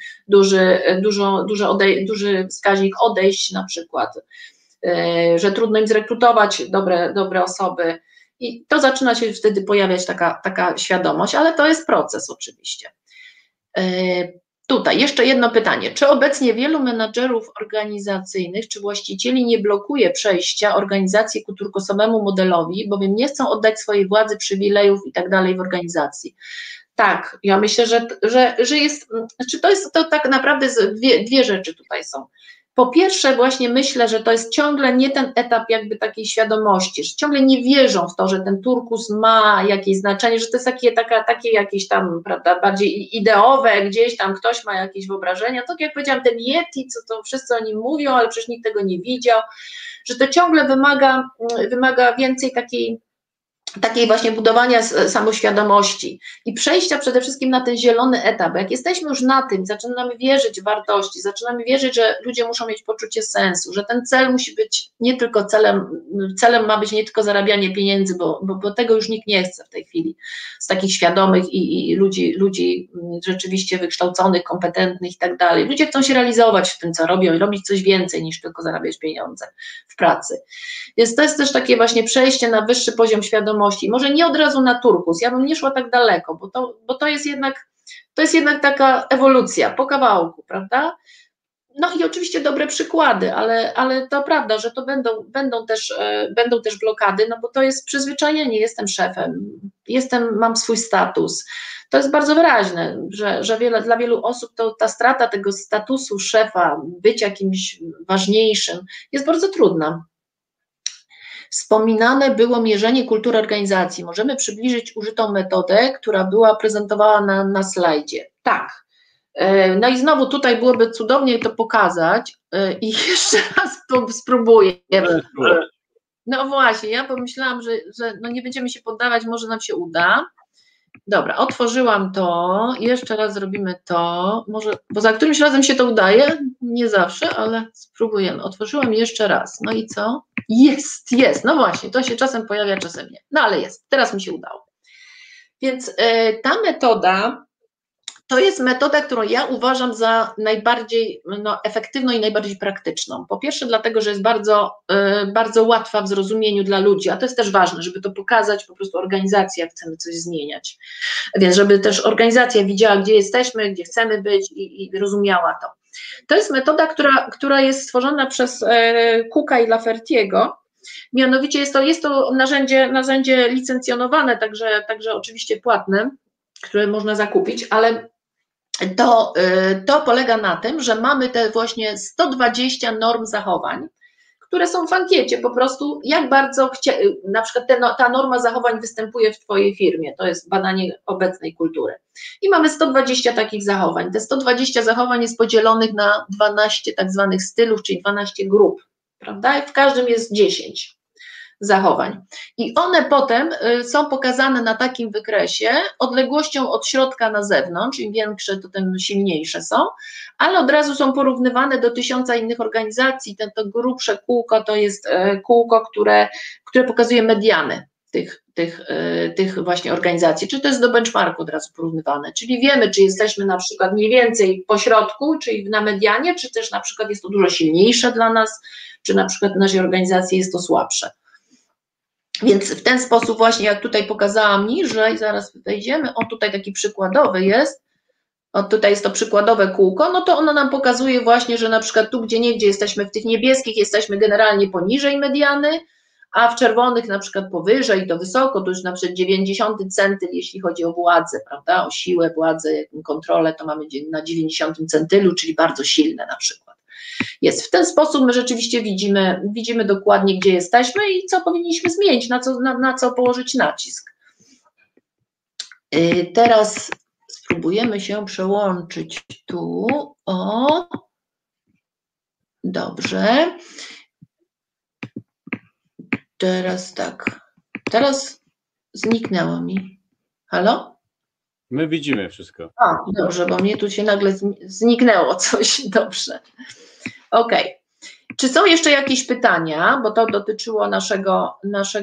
duży wskaźnik odejść na przykład, że trudno im zrekrutować dobre osoby i to zaczyna się wtedy pojawiać taka świadomość, ale to jest proces oczywiście. Tutaj jeszcze jedno pytanie. Czy obecnie wielu menadżerów organizacyjnych czy właścicieli nie blokuje przejścia organizacji ku turkusowemu modelowi, bowiem nie chcą oddać swojej władzy, przywilejów i tak dalej w organizacji? Tak, ja myślę, że jest, znaczy to tak naprawdę dwie rzeczy tutaj są. Po pierwsze właśnie myślę, że to jest ciągle nie ten etap jakby takiej świadomości, że ciągle nie wierzą w to, że ten turkus ma jakieś znaczenie, że to jest takie jakieś tam, prawda, bardziej ideowe, gdzieś tam ktoś ma jakieś wyobrażenia, tak jak powiedziałam, ten Yeti, co to wszyscy o nim mówią, ale przecież nikt tego nie widział, że to ciągle wymaga więcej takiej takiej właśnie budowania samoświadomości i przejścia przede wszystkim na ten zielony etap. Jak jesteśmy już na tym, zaczynamy wierzyć w wartości, zaczynamy wierzyć, że ludzie muszą mieć poczucie sensu, że ten cel musi być nie tylko celem ma być nie tylko zarabianie pieniędzy, bo tego już nikt nie chce w tej chwili, z takich świadomych i ludzi rzeczywiście wykształconych, kompetentnych i tak dalej. Ludzie chcą się realizować w tym, co robią i robić coś więcej niż tylko zarabiać pieniądze w pracy. Więc to jest też takie właśnie przejście na wyższy poziom świadomości. Może nie od razu na turkus, ja bym nie szła tak daleko, bo to jest jednak taka ewolucja po kawałku, prawda? No i oczywiście dobre przykłady, ale to prawda, że to będą też blokady, no bo to jest przyzwyczajenie, jestem szefem, mam swój status. To jest bardzo wyraźne, że dla wielu osób to ta strata tego statusu szefa, bycia kimś ważniejszym jest bardzo trudna. Wspominane było mierzenie kultury organizacji. Możemy przybliżyć użytą metodę, która była prezentowana na slajdzie. Tak. No i znowu tutaj byłoby cudownie to pokazać i jeszcze raz spróbuję. No właśnie, ja pomyślałam, że no nie będziemy się poddawać, może nam się uda. Dobra, otworzyłam to, jeszcze raz zrobimy to, może, bo za którymś razem się to udaje, nie zawsze, ale spróbujemy. Otworzyłam jeszcze raz, no i co? Jest, no właśnie, to się czasem pojawia, czasem nie, no ale jest, teraz mi się udało. Więc ta metoda, to jest metoda, którą ja uważam za najbardziej efektywną i najbardziej praktyczną. Po pierwsze dlatego, że jest bardzo łatwa w zrozumieniu dla ludzi, a to jest też ważne, żeby to pokazać po prostu organizacji, jak chcemy coś zmieniać. Więc żeby też organizacja widziała, gdzie jesteśmy, gdzie chcemy być i rozumiała to. To jest metoda, która jest stworzona przez Cooka i Laffertiego. Mianowicie jest to narzędzie licencjonowane, także oczywiście płatne, które można zakupić, ale to polega na tym, że mamy te właśnie 120 norm zachowań, które są w ankiecie po prostu, jak bardzo na przykład ta norma zachowań występuje w Twojej firmie, to jest badanie obecnej kultury. I mamy 120 takich zachowań. Te 120 zachowań jest podzielonych na 12 tak zwanych stylów, czyli 12 grup, prawda? I w każdym jest 10 zachowań. I one potem są pokazane na takim wykresie, odległością od środka na zewnątrz, im większe, to tym silniejsze są, ale od razu są porównywane do 1000 innych organizacji. To grubsze kółko to jest kółko, które pokazuje mediany tych właśnie organizacji, czy to jest do benchmarku od razu porównywane, czyli wiemy, czy jesteśmy na przykład mniej więcej po środku, czyli na medianie, czy też na przykład jest to dużo silniejsze dla nas, czy na przykład w naszej organizacji jest to słabsze. Więc w ten sposób właśnie, jak tutaj pokazałam niżej, zaraz wejdziemy, tutaj taki przykładowy jest, tutaj jest to przykładowe kółko, no to ono nam pokazuje właśnie, że na przykład tu gdzieniegdzie jesteśmy w tych niebieskich, jesteśmy generalnie poniżej mediany, a w czerwonych na przykład powyżej, to wysoko, to już na przykład 90 centyl, jeśli chodzi o władzę, prawda, o siłę, władzę, kontrolę, to mamy na 90 centylu, czyli bardzo silne na przykład. Jest. W ten sposób my rzeczywiście widzimy dokładnie, gdzie jesteśmy i co powinniśmy zmienić, na co położyć nacisk. Teraz spróbujemy się przełączyć tu. Dobrze. Teraz tak. Teraz zniknęło mi. Halo? My widzimy wszystko. Dobrze, bo mnie tu się nagle zniknęło coś. Dobrze. Okej. Czy są jeszcze jakieś pytania, bo to dotyczyło naszego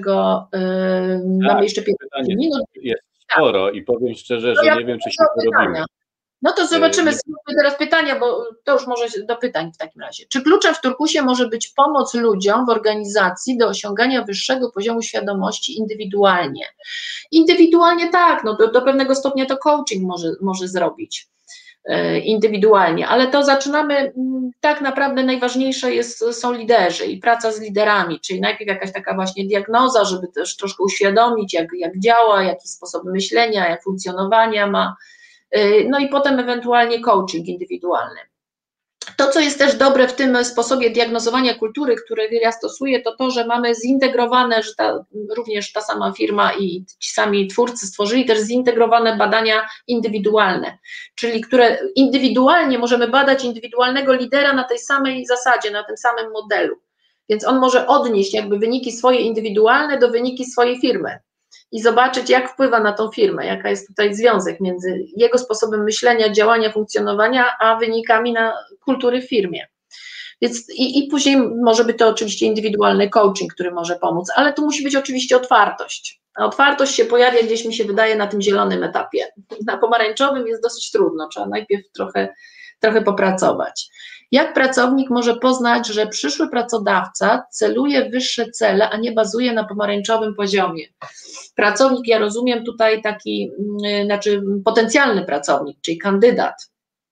mamy jeszcze 15 minut. Jest sporo i powiem szczerze, że nie wiem, czy się porobimy. No to zobaczymy teraz pytania, bo to już może do pytań w takim razie. Czy kluczem w turkusie może być pomoc ludziom w organizacji do osiągania wyższego poziomu świadomości indywidualnie? Indywidualnie tak, no do pewnego stopnia to coaching może zrobić indywidualnie, ale to zaczynamy, tak naprawdę najważniejsze są liderzy i praca z liderami, czyli najpierw jakaś taka właśnie diagnoza, żeby też troszkę uświadomić, jak działa, jaki sposób myślenia, jak funkcjonowania ma, no i potem ewentualnie coaching indywidualny. To, co jest też dobre w tym sposobie diagnozowania kultury, który ja stosuję, to, że mamy zintegrowane, że również ta sama firma i ci sami twórcy stworzyli też zintegrowane badania indywidualne, czyli które indywidualnie możemy badać indywidualnego lidera na tej samej zasadzie, na tym samym modelu. Więc on może odnieść jakby wyniki swoje indywidualne do wyniki swojej firmy. i zobaczyć, jak wpływa na tą firmę, jaka jest tutaj związek między jego sposobem myślenia, działania, funkcjonowania, a wynikami kultury w firmie. Więc i później może być to oczywiście indywidualny coaching, który może pomóc, ale tu musi być oczywiście otwartość. A otwartość się pojawia gdzieś, mi się wydaje, na tym zielonym etapie. Na pomarańczowym jest dosyć trudno, trzeba najpierw trochę popracować. Jak pracownik może poznać, że przyszły pracodawca celuje w wyższe cele, a nie bazuje na pomarańczowym poziomie? Pracownik, ja rozumiem tutaj taki, znaczy potencjalny pracownik, czyli kandydat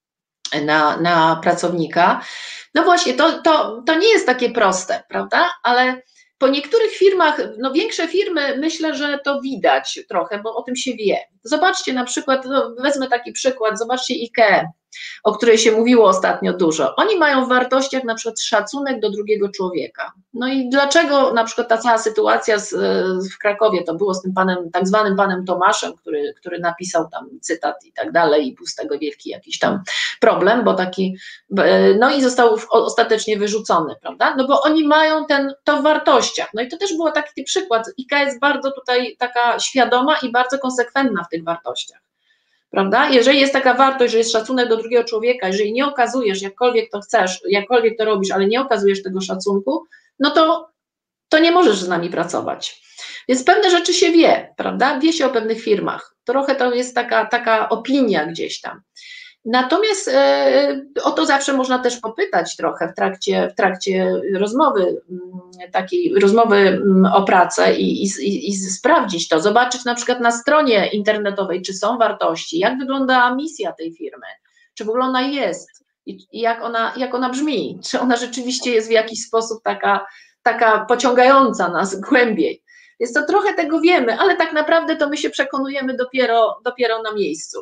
na pracownika. No właśnie, to nie jest takie proste, prawda? Ale po niektórych firmach, no większe firmy, myślę, że to widać trochę, bo o tym się wie. Zobaczcie na przykład, no wezmę taki przykład, zobaczcie IKEA, o której się mówiło ostatnio dużo. Oni mają w wartościach na przykład szacunek do drugiego człowieka. No i dlaczego na przykład ta cała sytuacja w Krakowie to było z tym panem, tak zwanym panem Tomaszem, który napisał tam cytat i tak dalej i był z tego wielki jakiś tam problem, bo taki, no i został ostatecznie wyrzucony, prawda? No bo oni mają to w wartościach. No i to też był taki przykład. IKEA jest bardzo tutaj taka świadoma i bardzo konsekwentna w tych wartościach. Prawda? Jeżeli jest taka wartość, że jest szacunek do drugiego człowieka, jeżeli nie okazujesz, jakkolwiek to chcesz, jakkolwiek to robisz, ale nie okazujesz tego szacunku, no to nie możesz z nami pracować. Więc pewne rzeczy się wie, prawda? Wie się o pewnych firmach. Trochę to jest taka opinia gdzieś tam. Natomiast o to zawsze można też popytać trochę w trakcie rozmowy, takiej rozmowy o pracę i sprawdzić to, zobaczyć na przykład na stronie internetowej, czy są wartości, jak wygląda misja tej firmy, czy w ogóle ona jest i jak ona brzmi, czy ona rzeczywiście jest w jakiś sposób taka pociągająca nas głębiej. Więc to trochę tego wiemy, ale tak naprawdę to my się przekonujemy dopiero na miejscu.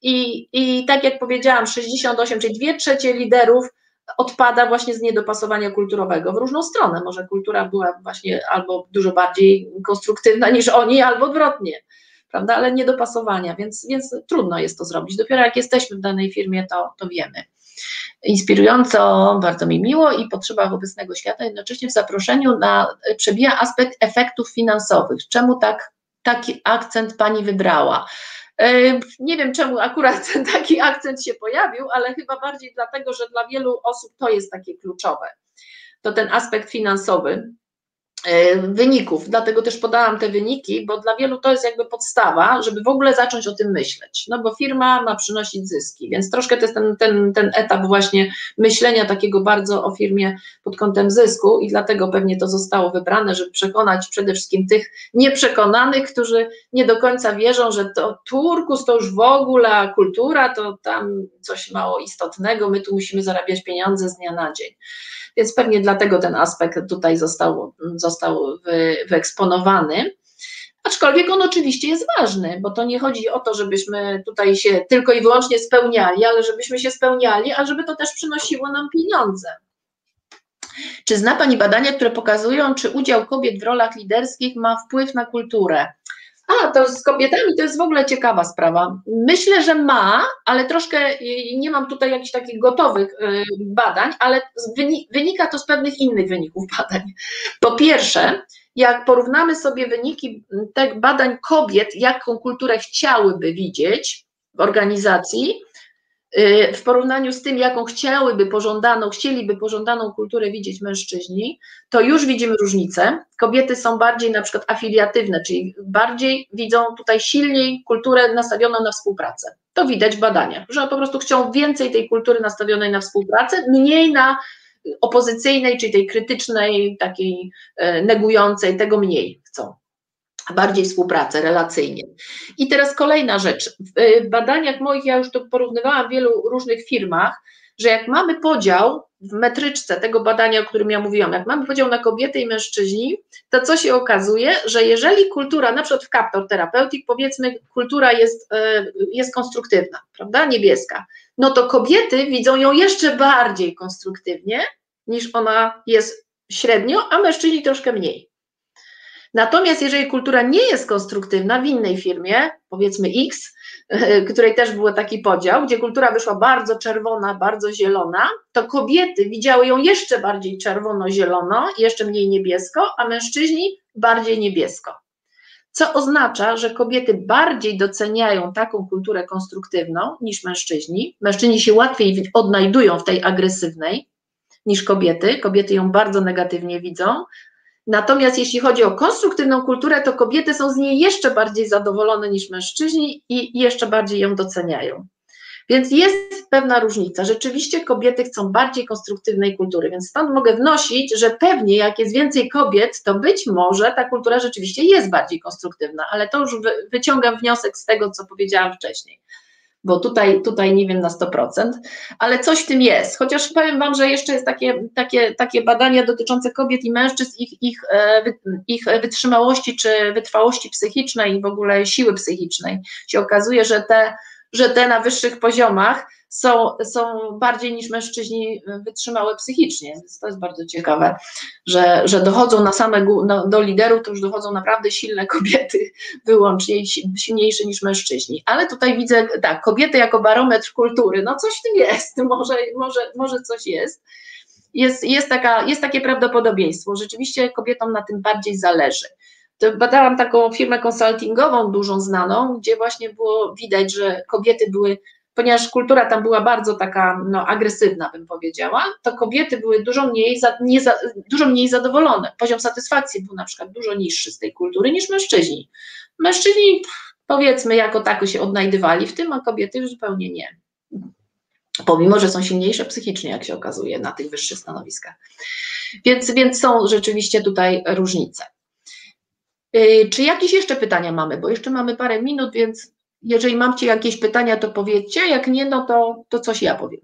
I tak jak powiedziałam, 68, czyli 2/3 liderów odpada właśnie z niedopasowania kulturowego w różną stronę. Może kultura była właśnie albo dużo bardziej konstruktywna niż oni, albo odwrotnie, prawda? Ale niedopasowania, więc trudno jest to zrobić. Dopiero jak jesteśmy w danej firmie, to wiemy. Inspirująco, bardzo mi miło i potrzeba obecnego świata, jednocześnie w zaproszeniu przebija aspekt efektów finansowych. Czemu taki akcent Pani wybrała? Nie wiem, czemu akurat taki akcent się pojawił, ale chyba bardziej dlatego, że dla wielu osób to jest takie kluczowe. To ten aspekt finansowy wyników, dlatego też podałam te wyniki, bo dla wielu to jest jakby podstawa, żeby w ogóle zacząć o tym myśleć, no bo firma ma przynosić zyski, więc troszkę to jest ten etap właśnie myślenia takiego bardzo o firmie pod kątem zysku i dlatego pewnie to zostało wybrane, żeby przekonać przede wszystkim tych nieprzekonanych, którzy nie do końca wierzą, że to turkus to już w ogóle, a kultura to tam coś mało istotnego, my tu musimy zarabiać pieniądze z dnia na dzień. Więc pewnie dlatego ten aspekt tutaj został wyeksponowany, aczkolwiek on oczywiście jest ważny, bo to nie chodzi o to, żebyśmy tutaj się tylko i wyłącznie spełniali, ale żebyśmy się spełniali, a żeby to też przynosiło nam pieniądze. Czy zna Pani badania, które pokazują, czy udział kobiet w rolach liderskich ma wpływ na kulturę? To z kobietami to jest w ogóle ciekawa sprawa. Myślę, że ma, ale troszkę nie mam tutaj jakichś takich gotowych badań, ale wynika to z pewnych innych wyników badań. Po pierwsze, jak porównamy sobie wyniki tych badań kobiet, jaką kulturę chciałyby widzieć w organizacji, w porównaniu z tym, jaką chcieliby pożądaną kulturę widzieć mężczyźni, to już widzimy różnicę. Kobiety są bardziej na przykład afiliatywne, czyli bardziej widzą tutaj silniej kulturę nastawioną na współpracę. To widać w badaniach, że po prostu chcą więcej tej kultury nastawionej na współpracę, mniej na opozycyjnej, czyli tej krytycznej, takiej negującej, tego mniej chcą. Bardziej współpracę, relacyjnie. I teraz kolejna rzecz. W badaniach moich, ja już to porównywałam w wielu różnych firmach, że jak mamy podział w metryczce tego badania, o którym ja mówiłam, jak mamy podział na kobiety i mężczyźni, to co się okazuje, że jeżeli kultura, na przykład w Captor Therapeutic, powiedzmy, kultura jest konstruktywna, prawda, niebieska, no to kobiety widzą ją jeszcze bardziej konstruktywnie, niż ona jest średnio, a mężczyźni troszkę mniej. Natomiast jeżeli kultura nie jest konstruktywna w innej firmie, powiedzmy X, której też był taki podział, gdzie kultura wyszła bardzo czerwona, bardzo zielona, to kobiety widziały ją jeszcze bardziej czerwono-zielono, jeszcze mniej niebiesko, a mężczyźni bardziej niebiesko. co oznacza, że kobiety bardziej doceniają taką kulturę konstruktywną niż mężczyźni. Mężczyźni się łatwiej odnajdują w tej agresywnej niż kobiety. Kobiety ją bardzo negatywnie widzą. Natomiast jeśli chodzi o konstruktywną kulturę, to kobiety są z niej jeszcze bardziej zadowolone niż mężczyźni i jeszcze bardziej ją doceniają. Więc jest pewna różnica. Rzeczywiście kobiety chcą bardziej konstruktywnej kultury, więc stąd mogę wnosić, że pewnie jak jest więcej kobiet, to być może ta kultura rzeczywiście jest bardziej konstruktywna, ale to już wyciągam wniosek z tego, co powiedziałam wcześniej, bo tutaj nie wiem na 100%, ale coś w tym jest. Chociaż powiem Wam, że jeszcze jest takie badania dotyczące kobiet i mężczyzn, ich wytrzymałości czy wytrwałości psychicznej i w ogóle siły psychicznej. Się okazuje, że te na wyższych poziomach są bardziej niż mężczyźni wytrzymałe psychicznie, więc to jest bardzo ciekawe, że dochodzą do liderów, to już dochodzą naprawdę silne kobiety, wyłącznie silniejsze niż mężczyźni, ale tutaj widzę, tak, kobiety jako barometr kultury, no coś w tym jest, może coś jest. Jest takie prawdopodobieństwo, rzeczywiście kobietom na tym bardziej zależy. Badałam taką firmę konsultingową dużą znaną, gdzie właśnie było widać, że kobiety były, ponieważ kultura tam była bardzo taka agresywna, bym powiedziała, to kobiety były dużo mniej zadowolone. Poziom satysfakcji był na przykład dużo niższy z tej kultury niż mężczyźni. Mężczyźni powiedzmy jako tako się odnajdywali w tym, a kobiety już zupełnie nie. Pomimo, że są silniejsze psychicznie, jak się okazuje, na tych wyższych stanowiskach. Więc są rzeczywiście tutaj różnice. Czy jakieś jeszcze pytania mamy? Bo jeszcze mamy parę minut, więc jeżeli macie jakieś pytania, to powiedzcie, jak nie, no to coś ja powiem.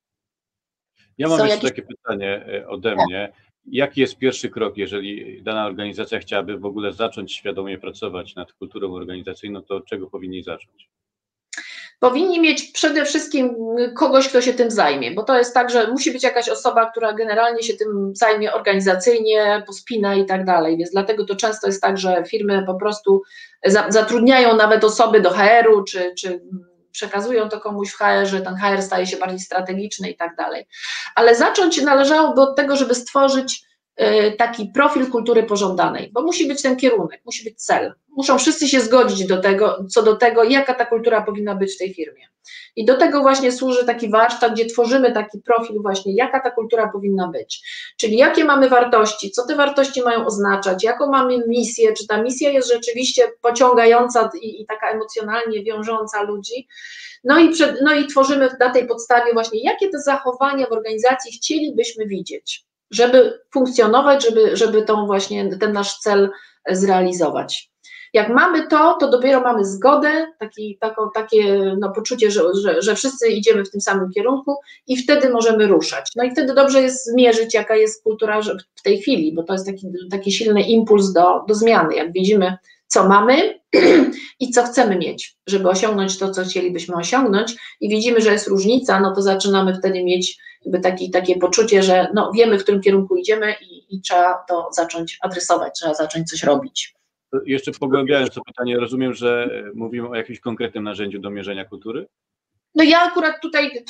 Ja mam jeszcze takie pytanie ode mnie. Jaki jest pierwszy krok, jeżeli dana organizacja chciałaby w ogóle zacząć świadomie pracować nad kulturą organizacyjną, to od czego powinni zacząć? Powinni mieć przede wszystkim kogoś, kto się tym zajmie, bo to jest tak, że musi być jakaś osoba, która generalnie się tym zajmie organizacyjnie, pospina i tak dalej, więc dlatego to często jest tak, że firmy po prostu zatrudniają nawet osoby do HR-u, czy przekazują to komuś w HR, że ten HR staje się bardziej strategiczny i tak dalej. Ale zacząć należałoby od tego, żeby stworzyć taki profil kultury pożądanej, bo musi być ten kierunek, musi być cel. Muszą wszyscy się zgodzić co do tego, jaka ta kultura powinna być w tej firmie. I do tego właśnie służy taki warsztat, gdzie tworzymy taki profil właśnie, jaka ta kultura powinna być. Czyli jakie mamy wartości, co te wartości mają oznaczać, jaką mamy misję, czy ta misja jest rzeczywiście pociągająca i taka emocjonalnie wiążąca ludzi. No i tworzymy na tej podstawie właśnie, jakie te zachowania w organizacji chcielibyśmy widzieć, żeby funkcjonować, żeby ten nasz cel zrealizować. Jak mamy to dopiero mamy zgodę, takie poczucie, że wszyscy idziemy w tym samym kierunku i wtedy możemy ruszać. No i wtedy dobrze jest zmierzyć, jaka jest kultura w tej chwili, bo to jest taki silny impuls do zmiany, jak widzimy, co mamy i co chcemy mieć, żeby osiągnąć to, co chcielibyśmy osiągnąć i widzimy, że jest różnica, no to zaczynamy wtedy mieć takie poczucie, że wiemy, w którym kierunku idziemy i trzeba to zacząć adresować, trzeba zacząć coś robić. Jeszcze pogłębiając to pytanie, rozumiem, że mówimy o jakimś konkretnym narzędziu do mierzenia kultury? No ja akurat tutaj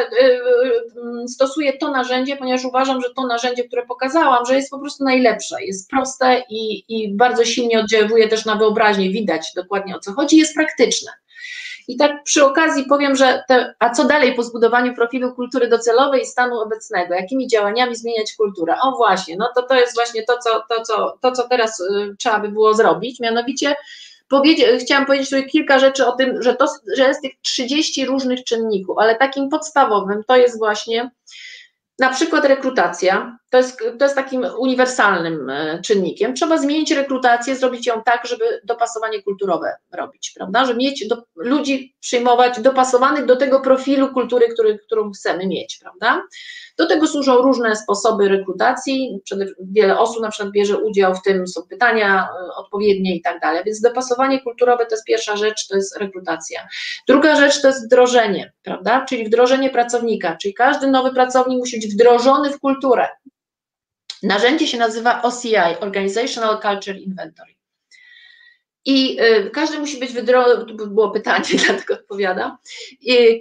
stosuję to narzędzie, ponieważ uważam, że to narzędzie, które pokazałam, że jest po prostu najlepsze, jest proste i bardzo silnie oddziaływuje też na wyobraźnię, widać dokładnie o co chodzi, jest praktyczne. I tak przy okazji powiem, że a co dalej po zbudowaniu profilu kultury docelowej i stanu obecnego, jakimi działaniami zmieniać kulturę? O właśnie, no to jest właśnie to, co teraz trzeba by było zrobić, mianowicie chciałam powiedzieć tutaj kilka rzeczy o tym, że jest tych 30 różnych czynników, ale takim podstawowym to jest właśnie na przykład rekrutacja, to jest takim uniwersalnym czynnikiem. Trzeba zmienić rekrutację, zrobić ją tak, żeby dopasowanie kulturowe robić, prawda? Żeby mieć ludzi przyjmować dopasowanych do tego profilu kultury, którą chcemy mieć, prawda? Do tego służą różne sposoby rekrutacji, wiele osób na przykład bierze udział w tym, są pytania odpowiednie i tak dalej, więc dopasowanie kulturowe to jest pierwsza rzecz, to jest rekrutacja. Druga rzecz to jest wdrożenie, prawda? Czyli wdrożenie pracownika, czyli każdy nowy pracownik musi być wdrożony w kulturę. Narzędzie się nazywa OCI, Organizational Culture Inventory. I każdy musi być to było pytanie, dlatego odpowiadam. I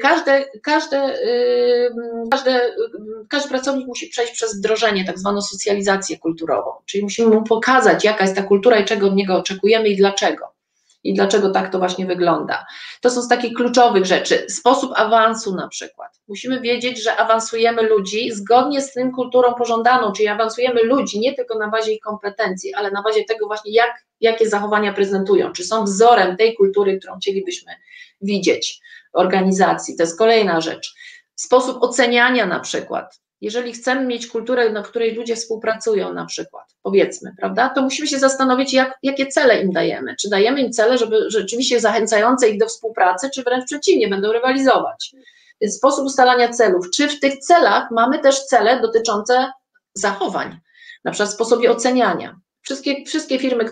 każdy pracownik musi przejść przez wdrożenie, tak zwaną socjalizację kulturową, czyli musimy mu pokazać, jaka jest ta kultura i czego od niego oczekujemy i dlaczego. I dlaczego tak to właśnie wygląda. To są z takich kluczowych rzeczy. Sposób awansu na przykład. Musimy wiedzieć, że awansujemy ludzi zgodnie z tym kulturą pożądaną, czyli awansujemy ludzi nie tylko na bazie ich kompetencji, ale na bazie tego właśnie, jakie zachowania prezentują, czy są wzorem tej kultury, którą chcielibyśmy widzieć w organizacji. To jest kolejna rzecz. Sposób oceniania na przykład. Jeżeli chcemy mieć kulturę, na której ludzie współpracują na przykład, powiedzmy, prawda, to musimy się zastanowić, jakie cele im dajemy. Czy dajemy im cele, żeby rzeczywiście zachęcające ich do współpracy, czy wręcz przeciwnie, będą rywalizować. Więc sposób ustalania celów. Czy w tych celach mamy też cele dotyczące zachowań, na przykład w sposobie oceniania. Wszystkie firmy,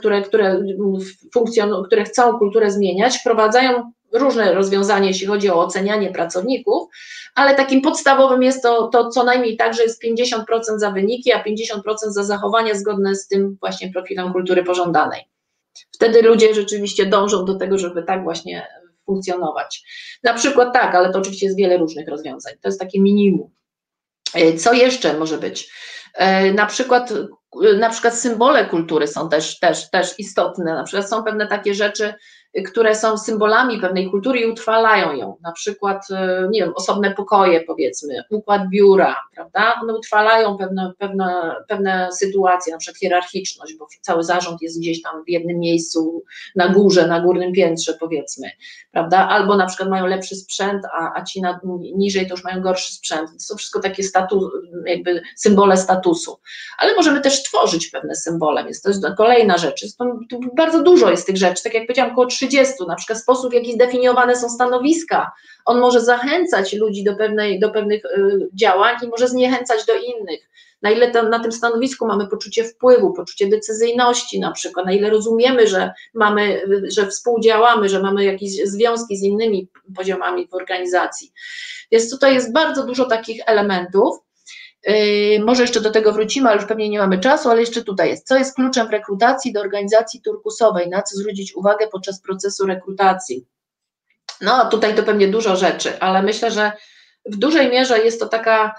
które chcą kulturę zmieniać, wprowadzają różne rozwiązania, jeśli chodzi o ocenianie pracowników, ale takim podstawowym jest to co najmniej tak, że jest 50% za wyniki, a 50% za zachowania zgodne z tym właśnie profilem kultury pożądanej. Wtedy ludzie rzeczywiście dążą do tego, żeby tak właśnie funkcjonować. Na przykład tak, ale to oczywiście jest wiele różnych rozwiązań. To jest takie minimum. Co jeszcze może być? Na przykład symbole kultury są też istotne. Na przykład są pewne takie rzeczy, które są symbolami pewnej kultury i utrwalają ją. Na przykład, nie wiem, osobne pokoje, powiedzmy, układ biura, prawda? One utrwalają pewne sytuacje, na przykład hierarchiczność, bo cały zarząd jest gdzieś tam w jednym miejscu, na górze, na górnym piętrze, powiedzmy, prawda? Albo na przykład mają lepszy sprzęt, a ci niżej to już mają gorszy sprzęt. To są wszystko takie jakby symbole statusu. Ale możemy też tworzyć pewne symbole, więc to jest kolejna rzecz. Bardzo dużo jest tych rzeczy, tak jak powiedziałam, około 30, na przykład sposób, w jaki zdefiniowane są stanowiska. On może zachęcać ludzi do pewnych działań i może zniechęcać do innych. Na ile na tym stanowisku mamy poczucie wpływu, poczucie decyzyjności na przykład, na ile rozumiemy, że współdziałamy, że mamy jakieś związki z innymi poziomami w organizacji. Więc tutaj jest bardzo dużo takich elementów. Może jeszcze do tego wrócimy, ale już pewnie nie mamy czasu, ale jeszcze tutaj jest. Co jest kluczem w rekrutacji do organizacji turkusowej? Na co zwrócić uwagę podczas procesu rekrutacji? No tutaj to pewnie dużo rzeczy, ale myślę, że w dużej mierze jest to taka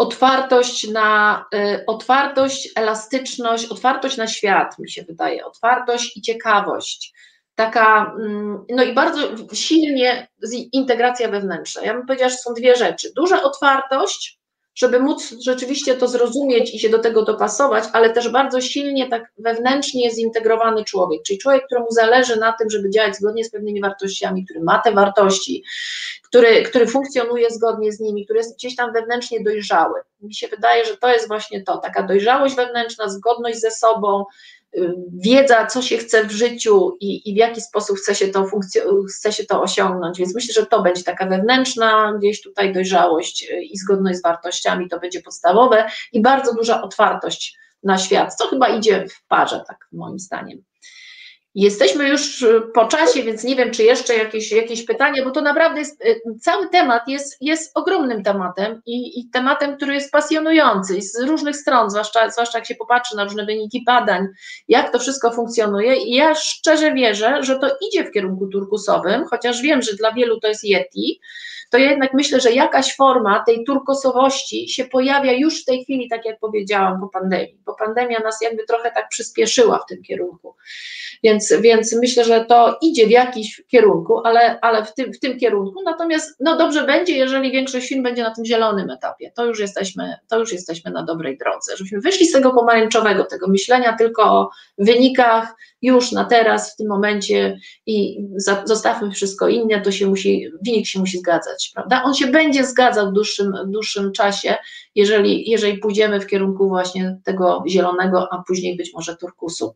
otwartość, elastyczność, otwartość na świat, mi się wydaje, otwartość i ciekawość. Taka, no i bardzo silnie integracja wewnętrzna. Ja bym powiedziała, że są dwie rzeczy. Duża otwartość, żeby móc rzeczywiście to zrozumieć i się do tego dopasować, ale też bardzo silnie tak wewnętrznie zintegrowany człowiek, czyli człowiek, któremu zależy na tym, żeby działać zgodnie z pewnymi wartościami, który ma te wartości, który funkcjonuje zgodnie z nimi, który jest gdzieś tam wewnętrznie dojrzały. Mi się wydaje, że to jest właśnie to, taka dojrzałość wewnętrzna, zgodność ze sobą, wiedza, co się chce w życiu i w jaki sposób chce się to osiągnąć, więc myślę, że to będzie taka wewnętrzna gdzieś tutaj dojrzałość i zgodność z wartościami, to będzie podstawowe i bardzo duża otwartość na świat, co chyba idzie w parze, tak moim zdaniem. Jesteśmy już po czasie, więc nie wiem, czy jeszcze jakieś pytania, bo to naprawdę jest, cały temat jest ogromnym tematem i tematem, który jest pasjonujący i z różnych stron, zwłaszcza jak się popatrzy na różne wyniki badań, jak to wszystko funkcjonuje i ja szczerze wierzę, że to idzie w kierunku turkusowym, chociaż wiem, że dla wielu to jest Yeti, to ja jednak myślę, że jakaś forma tej turkusowości się pojawia już w tej chwili, tak jak powiedziałam, po pandemii, bo pandemia nas jakby trochę tak przyspieszyła w tym kierunku. Więc myślę, że to idzie w jakiś kierunku, ale w tym kierunku, natomiast no dobrze będzie, jeżeli większość firm będzie na tym zielonym etapie, to już jesteśmy na dobrej drodze, żebyśmy wyszli z tego pomarańczowego, tego myślenia tylko o wynikach już na teraz, w tym momencie i zostawmy wszystko inne, wynik się musi zgadzać, prawda? On się będzie zgadzał w dłuższym czasie, jeżeli pójdziemy w kierunku właśnie tego zielonego, a później być może turkusu.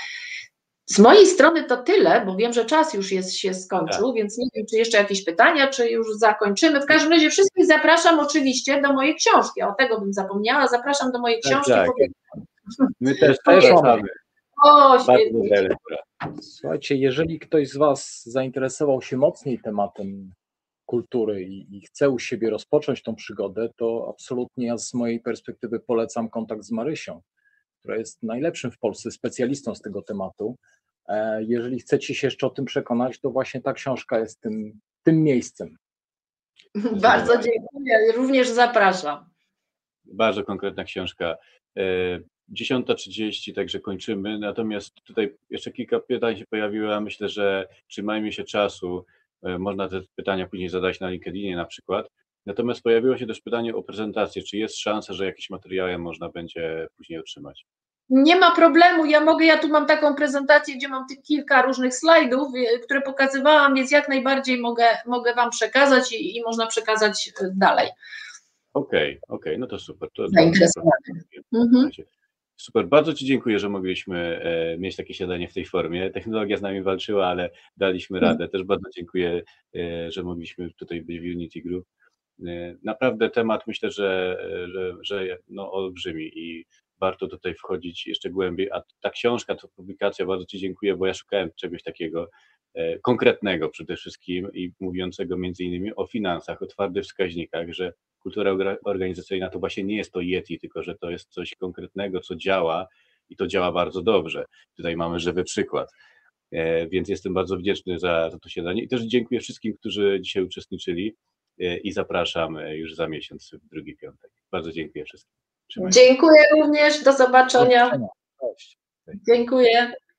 Z mojej strony to tyle, bo wiem, że czas już się skończył, tak. Więc nie wiem, czy jeszcze jakieś pytania, czy już zakończymy. W każdym razie wszystkich zapraszam oczywiście do mojej książki, o tego bym zapomniała, zapraszam do mojej książki. Tak. My też zapraszamy. Słuchajcie, jeżeli ktoś z Was zainteresował się mocniej tematem kultury i chce u siebie rozpocząć tą przygodę, to absolutnie ja z mojej perspektywy polecam kontakt z Marysią, która jest najlepszym w Polsce specjalistą z tego tematu. Jeżeli chcecie się jeszcze o tym przekonać, to właśnie ta książka jest tym miejscem. Bardzo dziękuję, również zapraszam. Bardzo konkretna książka. 10:30, także kończymy. Natomiast tutaj jeszcze kilka pytań się pojawiło. Myślę, że trzymajmy się czasu. Można te pytania później zadać na LinkedInie na przykład. Natomiast pojawiło się też pytanie o prezentację. Czy jest szansa, że jakieś materiały można będzie później otrzymać? Nie ma problemu, ja tu mam taką prezentację, gdzie mam tych kilka różnych slajdów, które pokazywałam, więc jak najbardziej mogę Wam przekazać i można przekazać dalej. Okej, no to super. Super, bardzo Ci dziękuję, że mogliśmy mieć takie siadanie w tej formie. Technologia z nami walczyła, ale daliśmy radę. Też bardzo dziękuję, że mogliśmy tutaj być w Unity Group. Naprawdę temat myślę, że no olbrzymi i warto tutaj wchodzić jeszcze głębiej, a ta książka, ta publikacja, bardzo Ci dziękuję, bo ja szukałem czegoś takiego konkretnego przede wszystkim i mówiącego między innymi o finansach, o twardych wskaźnikach, że kultura organizacyjna to właśnie nie jest to Yeti, tylko że to jest coś konkretnego, co działa i to działa bardzo dobrze. Tutaj mamy żywy przykład. Więc jestem bardzo wdzięczny za to siadanie i też dziękuję wszystkim, którzy dzisiaj uczestniczyli i zapraszam już za miesiąc w drugi piątek. Bardzo dziękuję wszystkim. Dziękuję również, do zobaczenia. Dziękuję.